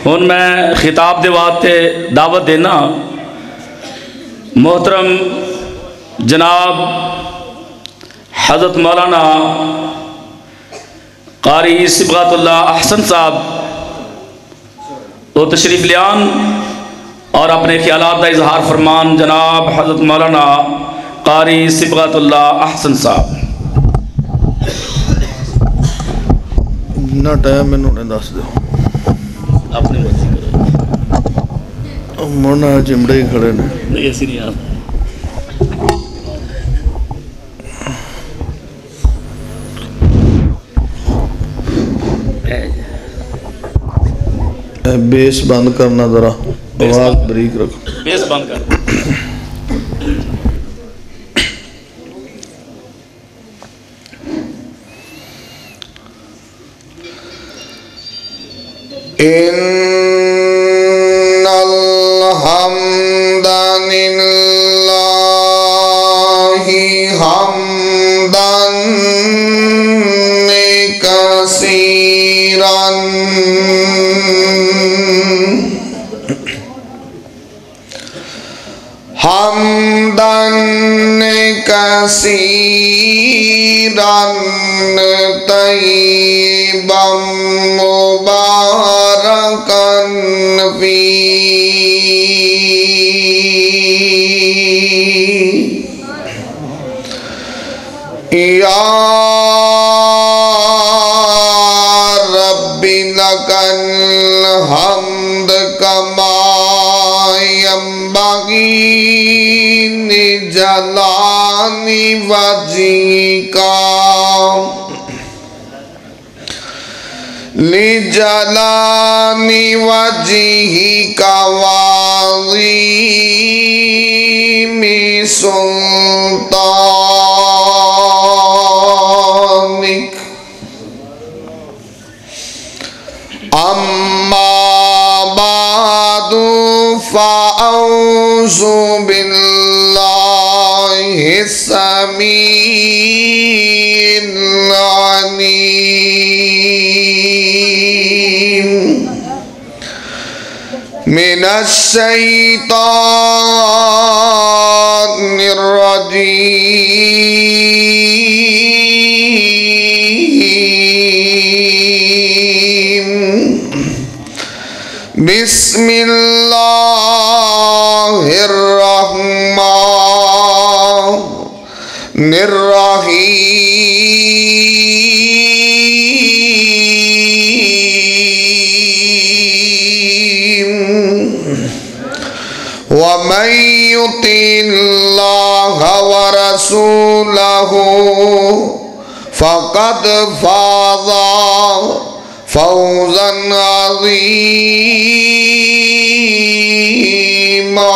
ہن میں خطاب دے واسطے دعوت دینا محترم جناب حضرت مولانا قاری صبغت اللہ احسن صاحب وہ تشریف لیان اور اپنے خیالات کا اظہار فرمان جناب حضرت مولانا قاری صبغت اللہ احسن صاحب. اتنا ٹائم میں انہوں نے دس دو اپنی مرضی کرو مرنا چمڑے ہی کھڑے نے نہیں ایسی نہیں آتا. بیس بند کرنا ذرا آواز بریک رکھو. بیس بند کر. إن الحمد لله حمدا كثيرا طيبا مباركا فيه يا رب لك الحمد كما ينبغي لجلال وجهك وعظيم سلطانك. أما بعد فأعوذ بالله السميع العليم من الشيطان الرجيم. بسم الله الرحمن الرحيم. ومن يطع الله ورسوله فقد فاز فوزا عظيما.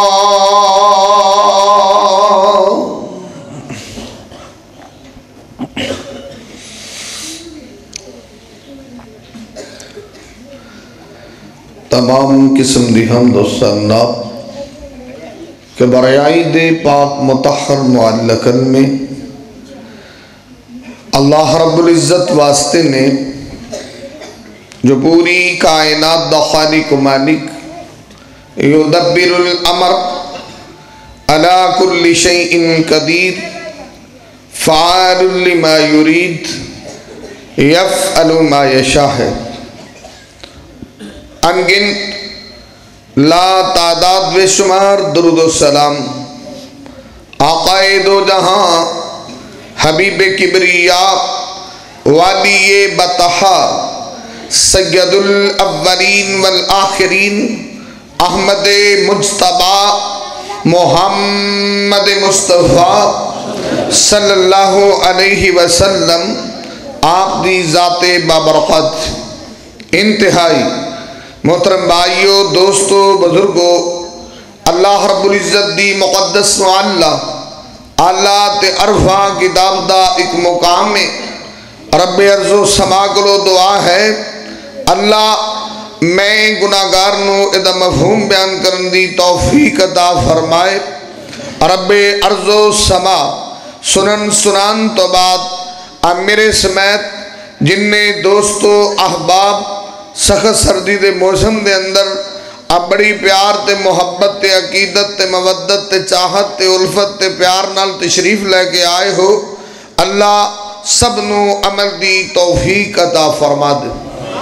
تمام قسم دی حمد و ثنا کہ برائے دے پاک مطہر معلقن میں اللہ رب العزت واسطے نے جو پوری کائنات دا خالق و مالک یدبر الامر علی کل شیء قدیر فعال لما یرید یفعل ما یشاء ہے. انگنت لا تعداد و شمار درود و سلام آقائے دو جہاں حبیب کبریاء والی بطحا سید الاولین والآخرین احمد مجتبی محمد مصطفیٰ صلی اللہ علیہ وسلم آپ دی ذات بابرکت انتہائی. محترم بھائیو دوستو بزرگو اللہ رب العزت دی مقدس معلّہ آلات عرفہ کتاب دا ایک مقام میں رب عرض و سما کو دعا ہے اللہ میں گناہگار نو ادا مفہوم بیان کرن دی توفیق عطا فرمائے. رب عرض و سما سنن سنان تو بعد اب میرے سمیت جن دوستو احباب سخت سردی دے موسم دے اندر اب بڑی پیار تے محبت تے عقیدت تے مودت تے چاہت تے الفت تے پیار نال تشریف لے کے آئے ہو، اللہ سب نو عمل دی توفیق عطا فرما دے۔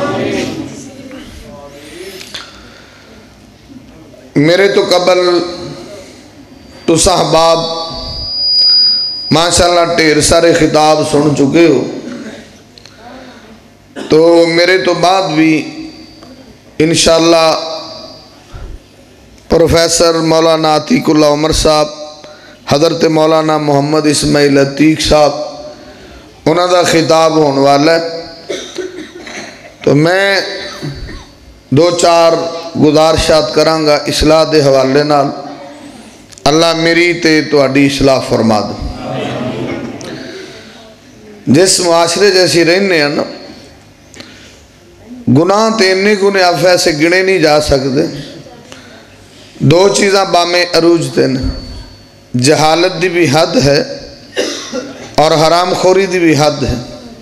میرے تو قبل تو صحباب ماشاءاللہ ڈھیر سارے خطاب سن چکے ہو، تو میرے تو بعد بھی انشاءاللہ پروفیسر مولانا عتیق اللہ عمر صاحب، حضرت مولانا محمد اسماعیل عتیق صاحب انہوں دا خطاب ہونے والا ہے، تو میں دو چار گزارشات کرانگا اصلاح دے حوالے نال، اللہ میری تے تہاڈی اصلاح فرما دے۔ جس معاشرے جیسی رہنے ہیں نا، گناہ تے انہیں گنے آپ ایسے گنے نہیں جا سکتے، دو چیزاں بامے عروج تے نا، جہالت دی بھی حد ہے اور حرام خوری دی بھی حد ہے،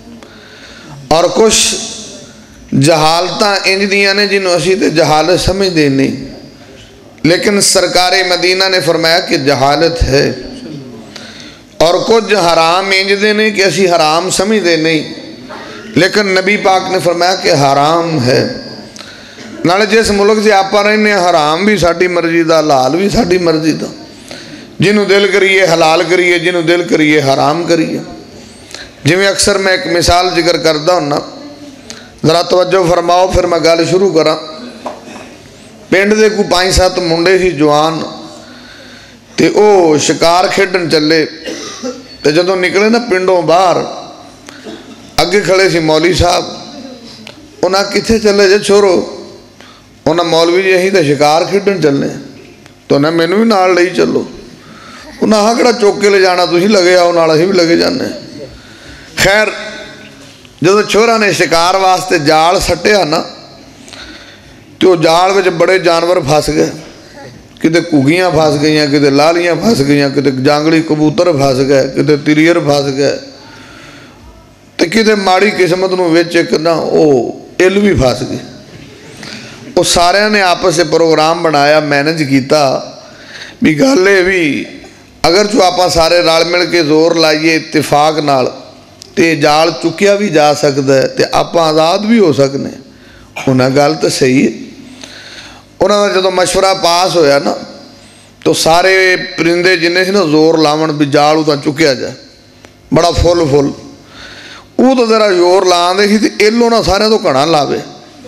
اور کچھ جہالتاں انج دیاں نے جنہوں اسی تے جہالت سمجھ دے نہیں، لیکن سرکار مدینہ نے فرمایا کہ جہالت ہے، اور کچھ حرام انج دے نہیں کہ اسی حرام سمجھ دے نہیں، لیکن نبی پاک نے فرمایا کہ حرام ہے۔ نالے جس ملک سے آپ رہنے حرام بھی ساڑھی مرضی دا، حلال بھی ساڑھی مرضی دا، جنہوں دل کریے حلال کریے، جنہوں دل کریے حرام کریے۔ جو میں اکثر میں ایک مثال ذکر کردہ ہوں نا، ذرا توجہ فرماؤ پھر میں گال شروع کرا۔ پینڈ دے کو 5-7 منڈے ہی جوان تے او شکار کھیڈن چلے، تے جدوں نکلے نا پنڈوں باہر، اگے کھڑے سی مولوی صاحب، انہاں کتھے چلے جے چھوڑو، انہاں مولوی جی ہی تے شکار کھیڈن چلے، تو انہیں مینوں بھی نال لئی چلو، انہاں ہکڑا چوک کے لے جانا تسی لگے آؤ نال ہی بھی لگے جانے۔ خیر جدو چھوڑا نے شکار واسطے جال سٹیا نا، تو جال وچ بڑے جانور پھس گئے، کتے کگیاں پھس گئیاں، کتے لالیاں پھس گئیاں، کتے جانگلی کبوتر پھس گئے، کتے تیریر پھس گئے، تو کتے ماڑی قسمت نو وچ ایک نا او ایل بھی پھس گئے۔ وہ سارے نے آپس سے پروگرام بنایا، مینج کیتا بھی گالے بھی اگر جو آپا سارے رال مل کے زور لائیے اتفاق نال تے جال چکیا بھی جا سکتا ہے، تے آپا آزاد بھی ہو سکنے۔ انہاں گال تو صحیح ہے، انہاں جدو مشورہ پاس ہویا نا، تو سارے پرندے جنہیں سے نا زور لاون بھی جال اتنا چکیا جائے، بڑا فل وہ تو ذرا زور لان دے سی، ایلو نہ سارے تو کھڑا لاوے۔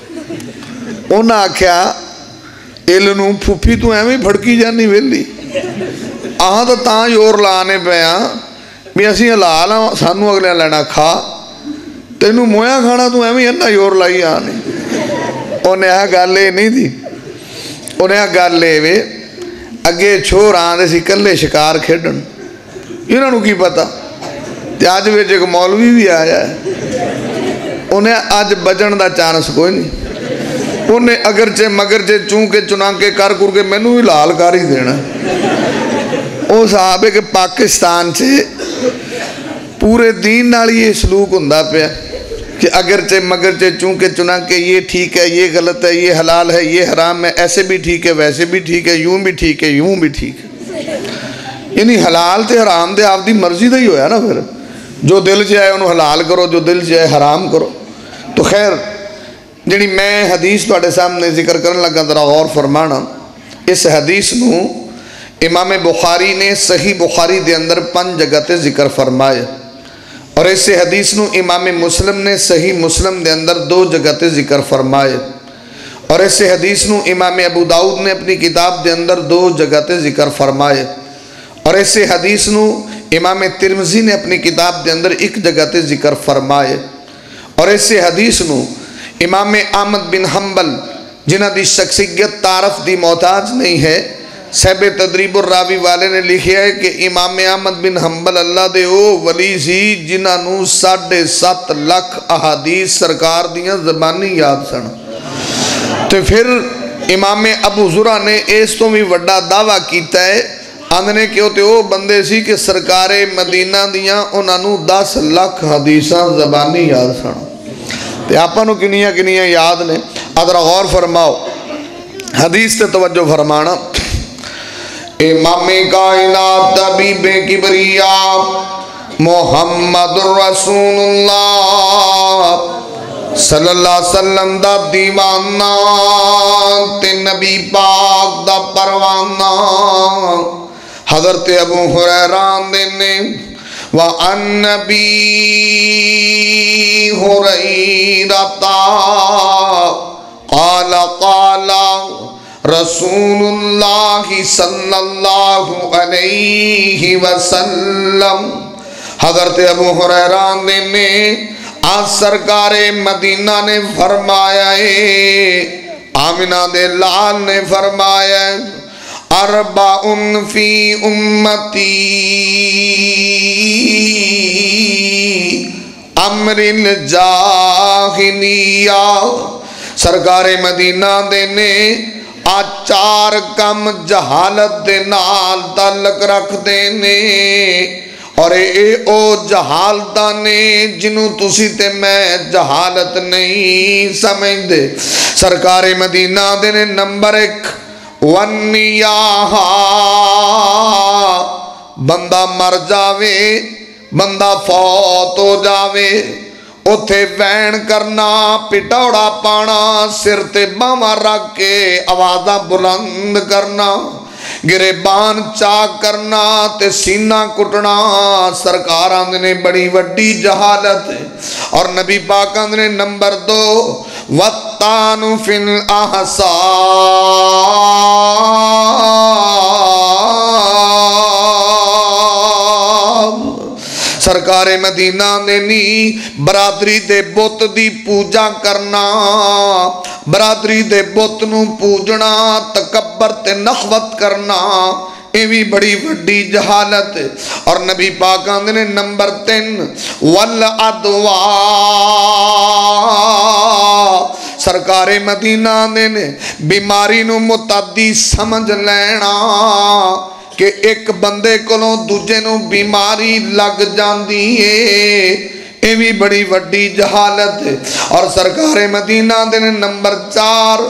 انہاں آکھیا ایل نو پھوپھی تو ایویں پھڑکی جانی ویلی، آہاں تو تاں زور لانے پہ ہاں بھی اسی حلال ہاں، سانو اگلے لینا کھا، تینوں مویا کھانا تو ایویں انہاں زور لائی آنے۔ انہیں آ گالے نہیں تھی، انہیں آ گالے وے اگے چھوڑ آن دے سی کلے شکار کھیڈن، انہاں نو کی پتا تے آج وچ ایک مولوی بھی آیا ہے، انہیں آج بجن دا چانس کوئی نہیں، انہیں اگرچہ مگرچہ چونکہ چنانکہ کر کے مینوں بھی لال کر ہی دینا۔ وہ صاحب ہے کہ پاکستان سے پورے دین نال یہ سلوک ہوندا پیا کہ اگرچہ مگرچہ چونکہ چنانکہ یہ ٹھیک ہے، یہ غلط ہے، یہ حلال ہے، یہ حرام ہے، ایسے بھی ٹھیک ہے، ویسے بھی ٹھیک ہے، یوں بھی ٹھیک ہے، یوں بھی ٹھیک ہے۔ یعنی حلال تے حرام دے آپ دی مرضی دا ہی ہویا نا، پھر جو دل چاہے انہوں حلال کرو، جو دل چاہے حرام کرو۔ تو خیر جنہی میں حدیث تو آٹے سامنے ذکر کرنے لگا ذرا غور فرمانا، اس حدیث نو امام بخاری نے صحیح بخاری دے اندر 5 جگہ تے ذکر فرمائے، اور اس حدیث نو امام مسلم نے صحیح مسلم دے اندر 2 جگہ تے ذکر فرمائے، اور اس حدیث نو امام ابو داؤد نے اپنی کتاب دے اندر 2 جگہ تے ذکر فرمائے، اور اس حدیث نو امام ترمذی نے اپنی کتاب دے اندر 1 جگہ تے ذکر فرمائے، اور اس حدیث نو امام احمد بن حنبل جنہ دی شخصیت تعارف دی محتاج نہیں ہے، صاحب تدریب الراوی والے نے لکھیا ہے کہ امام احمد بن حنبل اللہ دے او ولی سی جنہ نو 7.5 لاکھ احادیث سرکار دیاں زبانی یاد سن۔ تو پھر امام ابو زرع نے اس تو بھی وڈا دعویٰ کیتا ہے، آندھنے کیوں تے او بندے سی کہ سرکار مدینہ دیاں انہاں نو 10 لاکھ حدیثاں زبانی یاد سن۔ تے آپا نو کنیاں کنیاں یاد نے، ادرا غور فرماؤ، حدیث تے توجہ فرمانا۔ امام کائنات طبیب کبریاء محمد رسول اللہ صلی اللہ علیہ وسلم دا دیوانہ تے نبی پاک دا پروانہ حضرت ابو ہریرہ نے وَعَن نَبِي هُرَيْرَةَ قَالَ قَالَ رسول اللہ صلی اللہ علیہ وسلم، حضرت ابو ہریرہ نے آج سرکار مدینہ نے فرمایا ہے، آمنہ دے لال نے فرمایا ہے، اربعن فی امتی امر الجاہلیہ، سرکار مدینہ دے نے آج 4 کم جہالت دے نال تعلق رکھ دینے، اور اے او جہالتاں نے جنہوں تسی تے میں جہالت نہیں سمجھ دے۔ سرکار مدینہ دے نے نمبر 1 وَنِّيَاهَا، بندہ مر جاوے، بندہ فوت ہو جاوے، اتھے وین کرنا، پٹوڑا پانا، سر تے باواں رکھ کے آوازاں بلند کرنا، گریبان چاک کرنا تے سینہ کٹنا، سرکار آندھے نے بڑی وڈی جہالت ہے۔ اور نبی پاک آندھے نے نمبر 2 وَالطَّانُ فِي الْأَحْسَابِ، سرکار مدینہ نے نی برادری دے بت دی پوجا کرنا، برادری دے بت نو پوجنا، تکبر تے نخوت کرنا، یہ بھی بڑی وڈی جہالت۔ اور نبی پاک آندھے نے نمبر 3 وَالْعَدْوَا، سرکار مدینہ نے بیماری نو متعدی سمجھ لینا کہ ایک بندے کولوں دوجے نو بیماری لگ جاندی ہے، یہ بھی بڑی وڈی جہالت ہے۔ اور سرکار مدینہ دے نے نمبر 4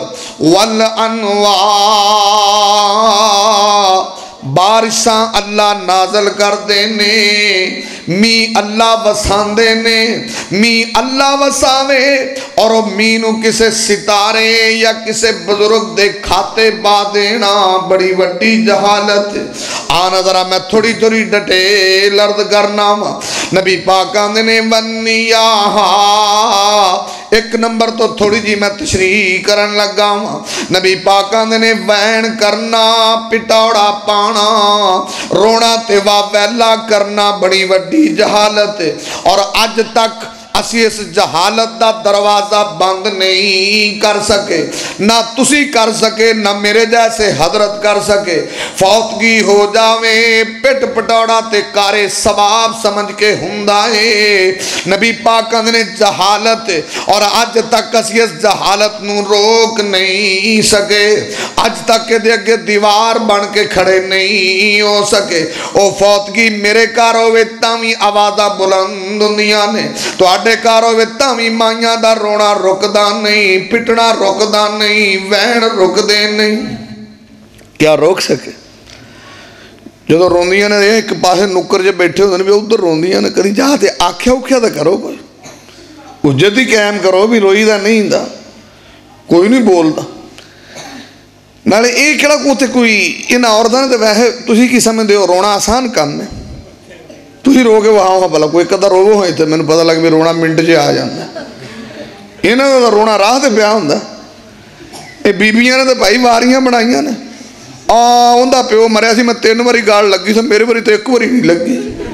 وَالْأَنْوَا، بارشاں اللہ نازل کر دینے، می اللہ وسان دینے، می اللہ وساوے، اور می نو کسے ستارے یا کسے بزرگ دے کھاتے با دینا، بڑی وڈی جہالت ہے۔ آنا ذرا میں تھوڑی تھوڑی ڈٹیل عرض کرنا وا۔ نبی پاک آندے نے وَنِّيَاهَا، 1 نمبر تو تھوڑی جی میں تشریح کرن لگا وا۔ نبی پاک آندے نے وین کرنا، پٹوڑا پانا، رونا تے واویلا کرنا، بڑی وڈی جہالت ہے۔ اور آج تک اسی اس جہالت دا دروازہ بند نہیں کر سکے، نہ تسی کر سکے، نہ میرے جیسے حضرت کر سکے۔ فوتگی ہو جاوے، پٹ پٹوڑا تے کارے ثواب سمجھ کے ہوندا ہے۔ نبی پاک نے جہالت، اور آج تک اسی اس جہالت نو روک نہیں سکے، آج تک دے اگے دیوار بن کے کھڑے نہیں ہو سکے۔ او فوتگی میرے کار ہوئے تاویں آوازاں بلند ہوندیاں نے، تو آڈے کارو ویتاں بھی مائیاں دا رونا رکدا نہیں، پٹنا رکدا نہیں، وین رک دے نہیں۔ کیا روک سکے؟ جو روندیاں نے ایک پاسے نکر جے بیٹھے ہوتے ہیں بھی ادھر روندیاں نے کری جاتے آکھیا اکھیا دا کرو، کوئی اجت ہی قائم کرو، بھی روئی دا نہیں دا، کوئی نہیں بولدا۔ نالے ایک کڑا کوتے کوئی انہا عورتاں نے تو ویسے تسی کی سمجھ دے ہو رونا آسان کام ہے، تسی رو کے وہاں بھلا کوئی قدر رو ہوئے تھے، میں نے پتا لگ بھی رونا منٹ جے آ جاندہ، انہاں دا رونا راہ تے پیا ہوندہ۔ اے بیبیاں نے تو بھائی واریاں بنائیاں نے، اندہ پیو مریا سی میں 3 باری گاڑ لگی سا، میرے باری تو 1 باری نہیں لگی۔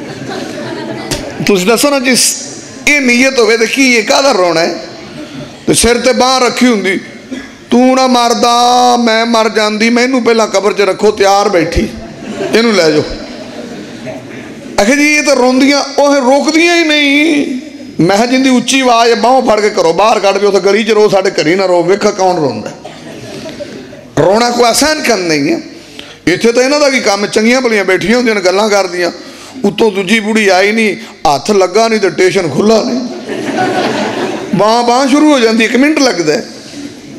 تسی دسو نا جس یہ نیت ہوئے دیکھی یہ کہاں رونا ہے، تو سر تے باہر رکھی ہوندی، تو نہ مردہ میں مر جاندی، میں انہوں پہلا قبر چے رکھو تیار بیٹھی، انہوں لے جو۔ اکھے جی یہ تو روندیاں اوہ روک دیاں ہی نہیں، میں جن دی اچھی آواز باہوں پھڑ کے کرو، باہر کٹ بھی اتھا گلی چ رو ساڑھے کری نہ رو، ویکھا کون روندا ہے۔ رونا کوئی آسان کم نہیں ہے، اتھے تو انہوں دا کی کام چنگیاں بلیاں بیٹھیاں ہوندیاں گلاں کر دیاں، اتوں دوجی بوڑھی آئی نہیں، ہاتھ لگا نہیں تو ٹیشن کھلا نہیں، باں شروع ہو جاندی، 1 منٹ لگ دے۔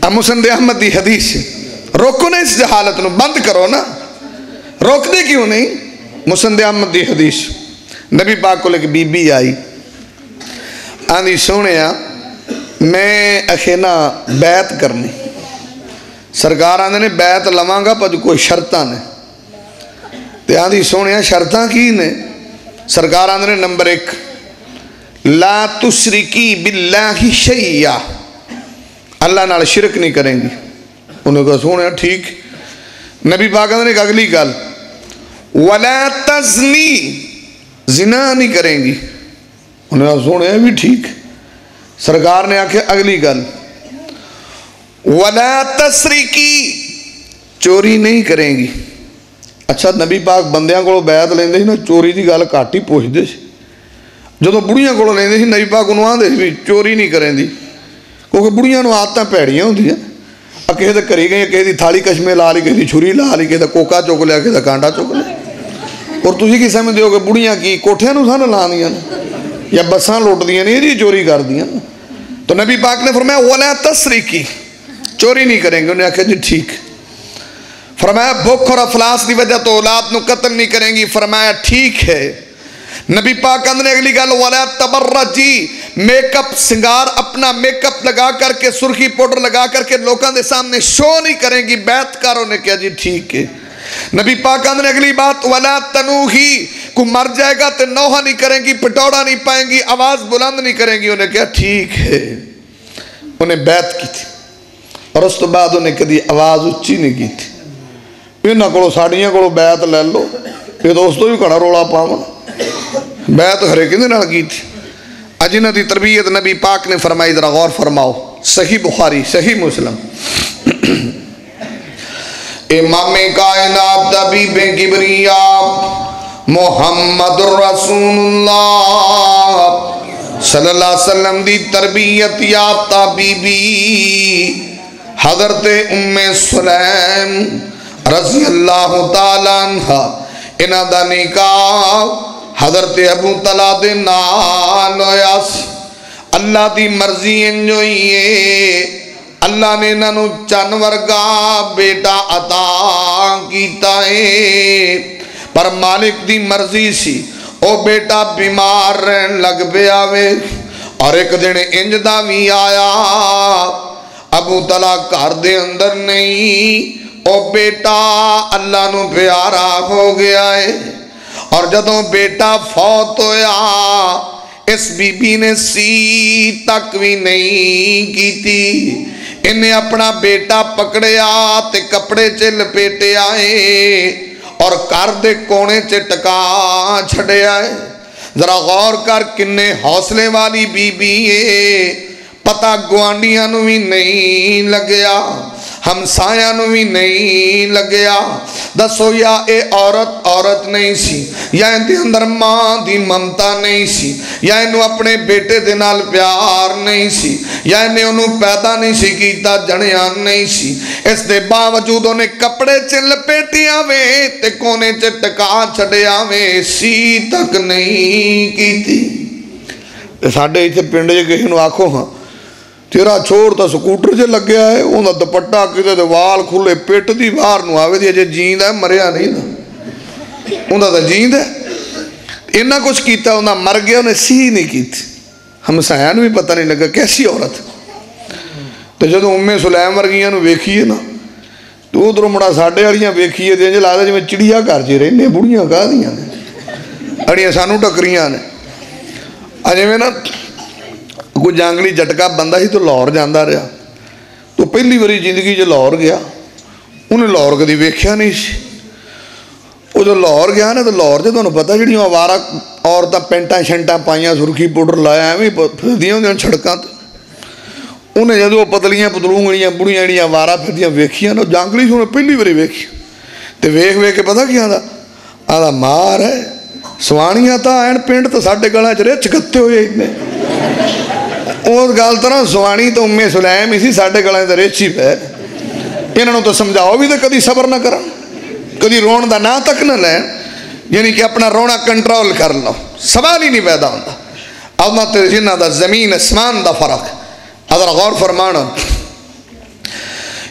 مسند احمد دی حدیث روکو نا اس جہالت نو بند کرو نا روک دے کیوں نہیں مسند احمد دی حدیث نبی پاک کو لے کے بی بی آئی آندھی سونے میں اخینا بیعت کرنی سرکار آندھے نے بیعت لواں گا پر کوئی شرطاں نے تے آندھی سونے شرطاں کی نے سرکار آندھے نے نمبر 1 لا تشرکی باللہ شیئا اللہ نال شرک نہیں کریں گی انہوں نے کہا سونے ٹھیک نبی پاک آندھے نے اگلی گل ولا تزنی زنا نہیں کریں گی انہوں نے کہا سونے بھی ٹھیک سرکار نے آکھے اگلی گل وَلَا تَسْرِقِي چوری نہیں کریں گی اچھا نبی پاک بندیاں کو بیعت لیندے ہی نا چوری دی گل کاٹی پوچھ دے سی جدو بڑیاں کو لیندے ہی نبی پاک انہوں آندے سی چوری نہیں کریں دی کیونکہ بڑیاں نو آدتاں پیڑیاں ہوں دیا کہے دے کری گئی کہے دی تھالی کشمے لا لی کہے دی چھری لا لی کہے دے کوکا چوک لیا کہے دے کانٹا چوک لیا اور تُسی کی سمجھ دیو کہ بڑیاں کی کوٹھیاں نو سانا لا دیا یا بساں لوٹ دیا نہیں یہ چوری کر دیا تو نبی پاک نے فرمایا وَلَا تَسْرِقِي چوری نہیں کریں گے انہیں آکھا جی ٹھیک فرمایا بھوک اور افلاس دی وجہ تو اولاد نو قتل نہیں کریں گی فرمایا ٹھیک ہے نبی پاک اندھنے اگلی گل وَلَا تَبَرَّجِي میک اپ سنگار اپنا میک اپ لگا کر کے سرخی پوڈر لگا کر کے لوگوں دے سامنے شو نہیں کریں گی بیعت کاروں نے کہا جی ٹھیک ہے نبی پاک اندھنے اگلی بات وَلَا تَنُوحِي کو مر جائے گا تو نوحہ نہیں کریں گی پٹوڑا نہیں پائیں گی آواز بلند نہیں کریں گی انہیں کہا ٹھیک ہے انہیں بیعت کی تھی اور اس تو بعد انہیں کدی آواز اچھی نہیں کی تھی انہاں کو ساڑیاں کو بیعت لے لو یہ دوستو بھی کڑا رولا پاؤں بیعت ہرے کندے نہ کی تھی اجنہ دی تربیت نبی پاک نے فرمائی ذرا غور فرماؤ صحیح بخاری صحیح مسلم امام کائنات طبیب کبریاء محمد رسول اللہ صلی اللہ علیہ وسلم دی تربیت یافتہ بی بی حضرت ام سلیم رضی اللہ تعالیٰ عنہ انہ دا نکاح حضرت ابو طلحہ دے نال ہویا سی اللہ دی مرضی انجوئیے اللہ نے انہوں چن ورگا بیٹا عطا کیتا ہے پر مالک دی مرضی سی او بیٹا بیمار رہن لگ پہ آوے اور ایک دن انج دا بھی آیا ابو طلحہ گھر دے اندر نہیں او بیٹا اللہ نو پیارا ہو گیا ہے اور جدوں بیٹا فوت ہویا اس بی بی نے سی تک بھی نہیں کی تھی انہیں اپنا بیٹا پکڑیا تے کپڑے چے لپیٹے آئے اور کار دے کونے چے ٹکا چھڑے آئے ذرا غور کر کنے حوصلے والی بی بی ہے پتہ گوانڈیاں نو بھی نہیں لگیا ہمسایاں نو بھی نہیں لگیا دسو یا اے عورت نہیں سی یا ان دے اندر ماں دی ممتا نہیں سی یا انہوں اپنے بیٹے دے نال پیار نہیں سی یا انہوں پیدا نہیں سی کیتا جنیان نہیں سی اس دے باوجود انہیں کپڑے چے لپیٹی آوے تے کونے چے ٹکا چھڑے آوے سی تک نہیں کیتی ساڑھے ایتھے پنڈے جے کہیں آکھو ہاں تیرا چھوڑ تا سکوٹر جے لگ گیا ہے انہاں دپٹا کتے دے وال کھلے پیٹ دی باہر نو آوے دیا جے جیند ہے مریا نہیں نا انہاں دا جیند ہے انہاں کچھ کیتا انہاں مر گیا انہیں سی نہیں کیتی ہم سایان بھی پتہ نہیں لگا کیسی عورت تو جدو ام سلیم ورگیاں نو ویکھیے نا تو ادھر مڑا ساڑھے اڑیاں ویکھیے دیں جے لادا جی میں چڑیا کر جے رہنے بڑیاں کہا دیاں نے اڑیاں سانو ٹکریاں نے اجے میں نا کوئی جانگلی جٹکا بندہ ہی تو لاہور جاندہ رہا تو پہلی بری زندگی جو لاہور گیا انہیں لاہور کدی ویکھیا نہیں سی وہ جو لاہور گیا نا تو لاہور جو انہوں پتا جڑیاں آوارا عورتاں پینٹاں شنٹاں پائیاں سرخی پوڈر لایا ایویں پھردیاں ہوندیاں چھڑکاں تو انہیں جدو پتلیاں پتلونگڑیاں بڑیاں جڑیاں آوارا پھردیاں ویکھیاں نا جانگلی سے انہیں پہلی بری ویکھی تو ویکھ کے پتا کیا آدھا مار ہے سوانیاں تا این پینٹ تو ساڑھے گلہ چرے چکتے ہوئے اتنے اس گل طرح سوانی تو ام سلیم اسی ساڑھے گلے دے ریچی پہ انہوں تو سمجھاؤ بھی تو کدی صبر نہ کرن کدی رون دا نا تک نہ لین یعنی کہ اپنا رونا کنٹرول کر لو سوال ہی نہیں پیدا ہوتا اب نہ تو جنہ دا زمین اسمان دا فرق اگر غور فرمانا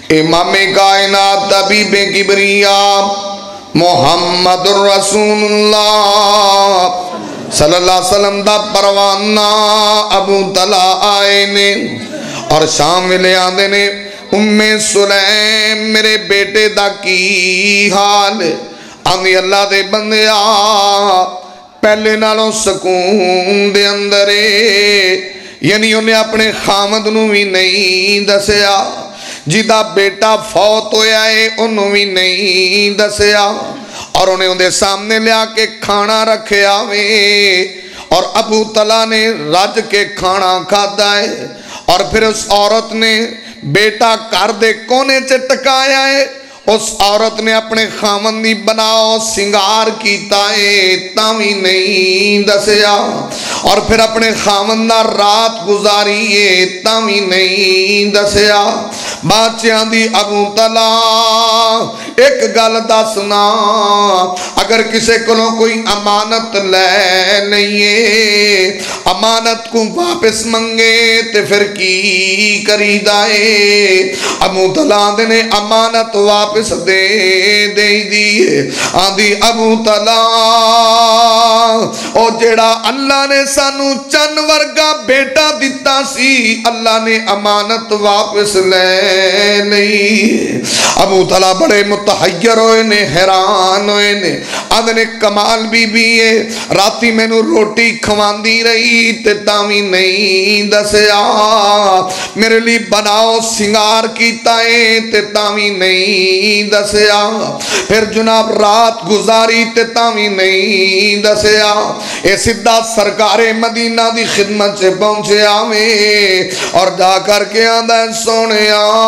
امام کائنات طبیب کبریا محمد رسول اللہ صلی اللہ علیہ وسلم دا پروانہ ابو طلحہ آئے نے اور شامل آندے نے ام سلیم میرے بیٹے دا کی حال آندھی اللہ دے بندیا پہلے نالوں سکون دے اندرے یعنی انہیں اپنے خامد نو بھی نہیں دسیا جیدہ بیٹا فوت ہویا ہے انہوں بھی نہیں دسیا اور انہیں ان دے سامنے لیا کے کھانا رکھے آوے اور ابو طلحہ نے رج کے کھانا کھادا ہے اور پھر اس عورت نے بیٹا کر دے کونے چٹکایا ہے اس عورت نے اپنے خامندی بناؤ سنگار کیتا ہے تاوی نہیں دسیا اور پھر اپنے خامندہ رات گزاری ہے تاوی نہیں دسیا بادشاہ دی ابو طلحہ ایک گل دسنا اگر کسے کلوں کوئی امانت لے لئیے امانت کو واپس منگے تے پھر کی کری دائے ابو طلحہ نے امانت واپس دے دیئے آدھی ابو طلحہ او جیڑا اللہ نے سانو چن ورگا بیٹا دیتا سی اللہ نے امانت واپس لے لئی ابو طلحہ بڑے متحیر ہوئے نے حیران ہوئے نے آدھنے کمال بی بی ہے راتی میں نو روٹی کھوان دی رہی تے تاوی نہیں دسیا میرے لی بناؤ سنگار کیتا ہے تے تاوی نہیں دسیا پھر جناب رات گزاری تے تاوی نہیں دسیا اے سدھا سرکار مدینہ دی خدمت سے پہنچے آوے اور جا کر کے آدھا سونے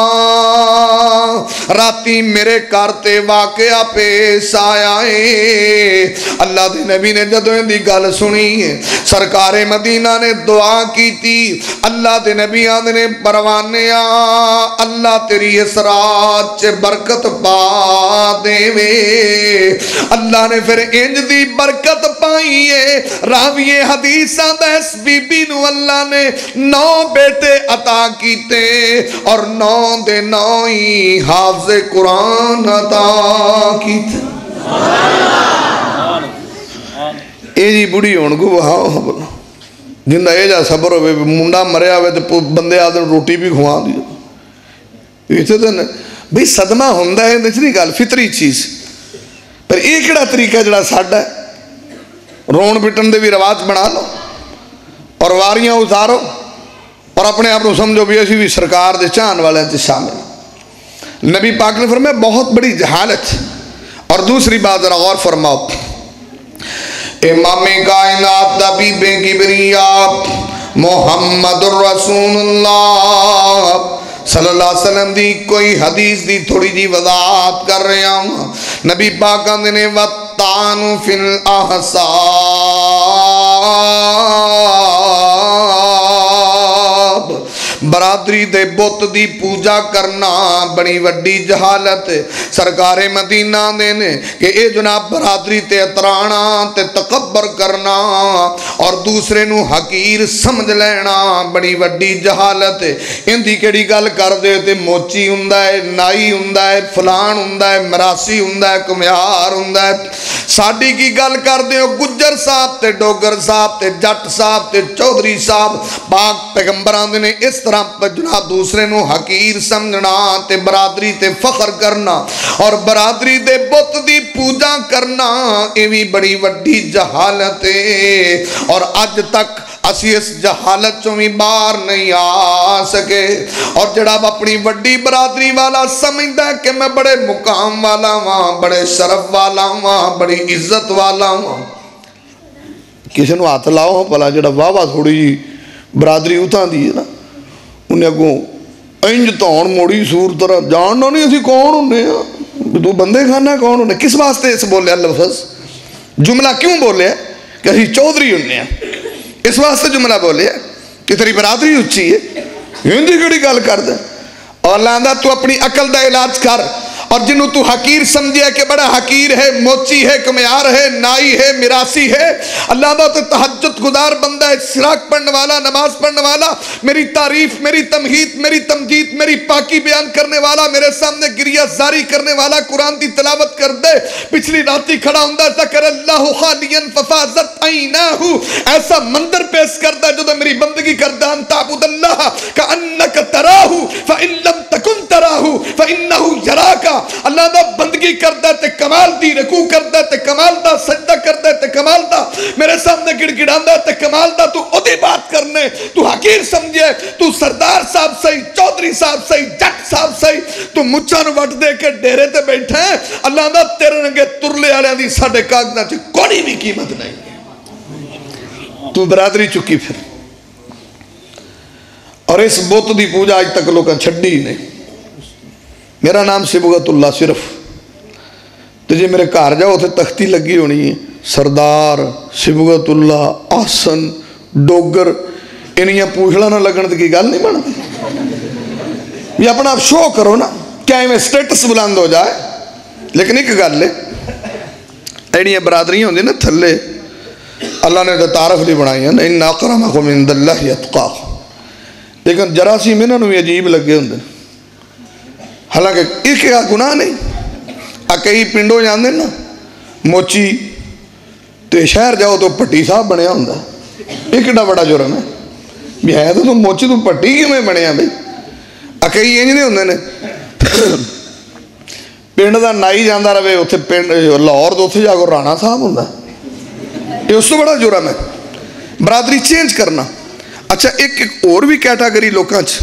راتی میرے کرتے واقعہ پیش آیا ہے اللہ دے نبی نے جدوں دی گل سنی ہے سرکار مدینہ نے دعا کی تھی اللہ دے نبی آدھے نے پروانے اللہ تیری اس رات چے برکت پا دے وے اللہ نے پھر انج دی برکت پائی ہے راوی حدیث آدھا اس بی بی نو اللہ نے 9 بیٹے عطا کیتے اور 9 دے 9 ہی حافظ قرآن عطا کیتے اے جی بڑی ہون کو وہاں بولا جندہ اے جا صبر ہوئے منڈا مریا ہوئے تو بندے آدھر روٹی بھی کھوا دیا ایسے تو بھئی صدمہ ہوندہ ہے نہیں گال فطری چیز پر ایک کڑا طریقہ جڑا ساڑھا ہے رون بٹن دے بھی رواج بنا لو اور واریاں اتارو اور اپنے آپ کو سمجھو بھی ایسی بھی سرکار دے چاہن والے ہیں شامل نبی پاک نے فرمایا بہت بڑی جہالت اور دوسری بات ذرا غور فرماؤ امام کائنات طبیب کبریا محمد رسول اللہ صلی اللہ علیہ وسلم دی کوئی حدیث دی تھوڑی جی وضاحت کر رہے ہوں نبی پاک نے وَالطَّعْنُ فِي الْأَحْسَابِ برادری دے بت دی پوجا کرنا بڑی وڈی جہالت سرکار مدینہ دینے کہ اے جناب برادری تے اترانا تے تکبر کرنا اور دوسرے نو حقیر سمجھ لینا بڑی وڈی جہالت ان دی کیڑی گل کر دے تے موچی ہوندہ ہے نائی ہوندہ ہے فلان ہوندہ ہے مراسی ہوندہ ہے کمیار ہوندہ ہے ساڑھی کی گل کر دے گجر صاحب تے ڈوگر صاحب تے جٹ صاحب تے چودھری صاحب پاک پیغمبران نے اس طرح پر جناب دوسرے نو حقیر سمجھنا تے برادری تے فخر کرنا اور برادری دے بت دی پوجا کرنا ایوی بڑی وڈی جہالت ہے اور آج تک اسی اس جہالت چوں بھی باہر نہیں آ سکے اور جڑا اپنی وڈی برادری والا سمجھدا ہے کہ میں بڑے مقام والا ہوں بڑے شرف والا ہوں بڑی عزت والا ہوں کسی نو ہاتھ لاؤ پلا جڑا واہ تھوڑی جی برادری اتاں دی ہے نا انہیں کو انج تون موڑی سور طرح جاننا نہیں اسی کون ہونے ہیں تو بندے کھانا کون ہونے کس واسطے اس بولے لفظ جملہ کیوں بولے کہ اسی چودھری ہونے ہیں اس واسطے جملہ بولے کہ تیری برادری اچھی ہے ہندی کڑی گل کر دے اور اللہ اندہ تو اپنی عقل دا علاج کر اور جنہوں تو حقیر سمجھے کہ بڑا حقیر ہے، موچی ہے، کمیار ہے، نائی ہے، میراسی ہے، اللہ دا تو تہجد گزار بندہ ہے، سراغ پڑھنے والا، نماز پڑھنے والا، میری تعریف، میری تمہید، میری تمجید، میری پاکی بیان کرنے والا، میرے سامنے گریہ زاری کرنے والا، قرآن دی تلاوت کر دے، پچھلی راتی کھڑا ہوں ذکر اللہ خالین ففازت عیناہ، ایسا منظر پیش کر دے جو تو میری بندگی کر دے، ان تعبد اللہ کأنک تراہ فإن لم تکن تراہ فإنہ یراک، اللہ دا بندگی کر دے تے کمال دی، رکوع کر دے تے کمال دا، سجدہ کر دے تے کمال دا، میرے سامنے گڑ گڑان دے تے کمال دا، تو ادھی بات کرنے، تو حقیر سمجھے، تو سردار صاحب صحیح، چودھری صاحب صحیح، جٹ صاحب صحیح، تو مچھان وٹ دے کے ڈیرے تے بیٹھے ہیں، اللہ دا تیرے رنگے ترلے آلے دی ساڑھے کاغذہ چھ کوڑی بھی قیمت نہیں ہے، تو برادری چکی پھر، اور اس بت دی پوجا آج تک لوگاں چھڑی ہی نہیں۔ میرا نام صبغت اللہ صرف، تو جی میرے گھر جاؤ تھے تختی لگی ہونی ہے، سردار صبغت اللہ آسن ڈوگر، انہیاں پوچھلا نہ لگن کی گل نہیں بنا، یہ اپنا آپ شو کرو نا، کیا میں سٹیٹس بلند ہو جائے، لیکن ایک گل ہے اینیاں برادریاں ہوندی نا تھلے، اللہ نے تو تعارف نہیں بنائی ہے نا، ان اکرمکم عند اللہ اتقاکم، لیکن جراثیم انہاں نوں بھی عجیب لگے ہوندے، حالانکہ ایک کا گناہ نہیں، کئی پنڈوں جاندے نا موچی تے شہر جاؤ تو پٹی صاحب بنیا ہوندا، ایک بڑا جرم ہے بھی ہے تو موچی تو پٹی کی میں بنیا بھئی، کئی انج نہیں ہوندے نے پنڈ دا نائی جاندہ رہے اتھے پنڈ لاہور تو اتھے جاگو رانا صاحب ہوندا، یہ اس تو بڑا جرم ہے برادری چینج کرنا۔ اچھا ایک اور بھی کیٹاگری لوکاں چ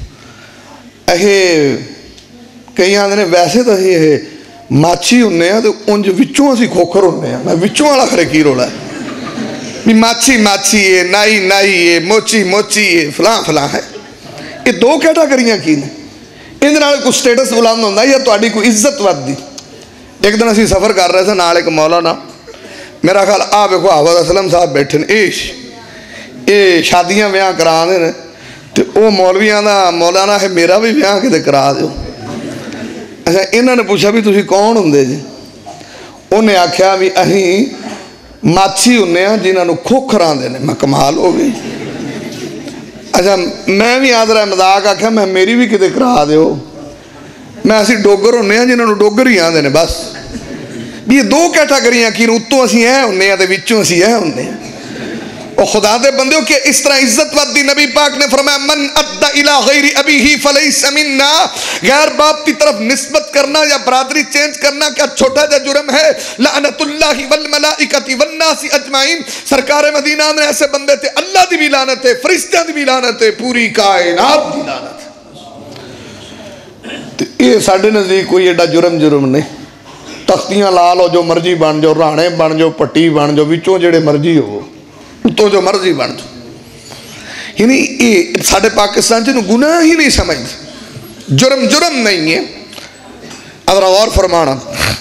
کئی آندے نے ویسے تو یہ ماچھی ہونے ہیں تو انج وچوں اسی کھوکھر ہونے ہیں، میں وچوں والا کھرے کی رولا ہے بھی ماچھی ماچھی ہے، نائی نائی ہے، موچی موچی ہے، فلاں فلاں ہے، یہ دو کیٹاگریاں کی نے، ان دنال کوئی سٹیٹس بلند ہوندہ یا تواڈی کوئی عزت ود دی۔ ایک دن اسی سفر کر رہے تھے نال ایک مولانا، میرا خیال آپ کو حافظ اسلم صاحب بیٹھے نے، اے شادیاں بیاں کرا دے نے، تو او مولویاں دا مولانا ہے میرا بھی بیاں کدے کرا دیو۔ اچھا انہوں نے پوچھا بھی تسی کون ہوندے جی؟ انہیں آکھیا بھی اہیں ماچھی ہونے ہیں جنہوں نے کھوکھران دے نے، میں کمال ہو گئی۔ اچھا میں بھی آدھ رہا مذاق آکھیا میں میری بھی کدے کرا دیو، میں اسی ڈوگر ہونے ہیں جنہوں نے ڈوگر ہی آندے نے بس۔ یہ دو کیٹاگریاں کی اتوں اسی ہیں ہونے ہیں تے وچوں اسی ہیں ہونے ہیں، اور خدا دے بندے ہو کہ اس طرح عزت ودی نبی پاک نے فرمایا من ادّا الی غیر ابیہ فلیس منا، غیر باپ کی طرف نسبت کرنا یا برادری چینج کرنا کیا چھوٹا جا جرم ہے؟ لعنت اللہ والملائکۃ والناس اجمعین، سرکار مدینہ نے ایسے بندے تھے اللہ دی بھی لعنت ہے، فرشتیاں دی بھی لعنت ہے، پوری کائنات دی لعنت ہے۔ یہ ساڑھے نزدیک کوئی ایڈا جرم نہیں، تختیاں لالو جو مرضی بن جو، رانے بن جو، پٹی بن جو، وچوں جڑے مرضی ہو تو جو مرضی بن جو، یعنی یہ ساڑھے پاکستان جنہوں گناہ ہی نہیں سمجھ، جرم نہیں ہے۔ اگر اور فرمانا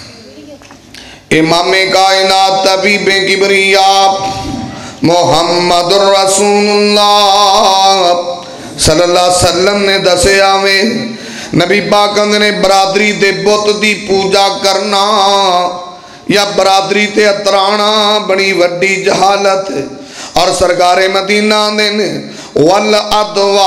امام کائنات طبیب کبریاء محمد الرسول اللہ صلی اللہ علیہ وسلم نے دسے آویں نبی پاک نے برادری دے بت دی پوجا کرنا یا برادری تے اترانا بڑی وڈی جہالت، اور سرکار مدینہ دن والادوا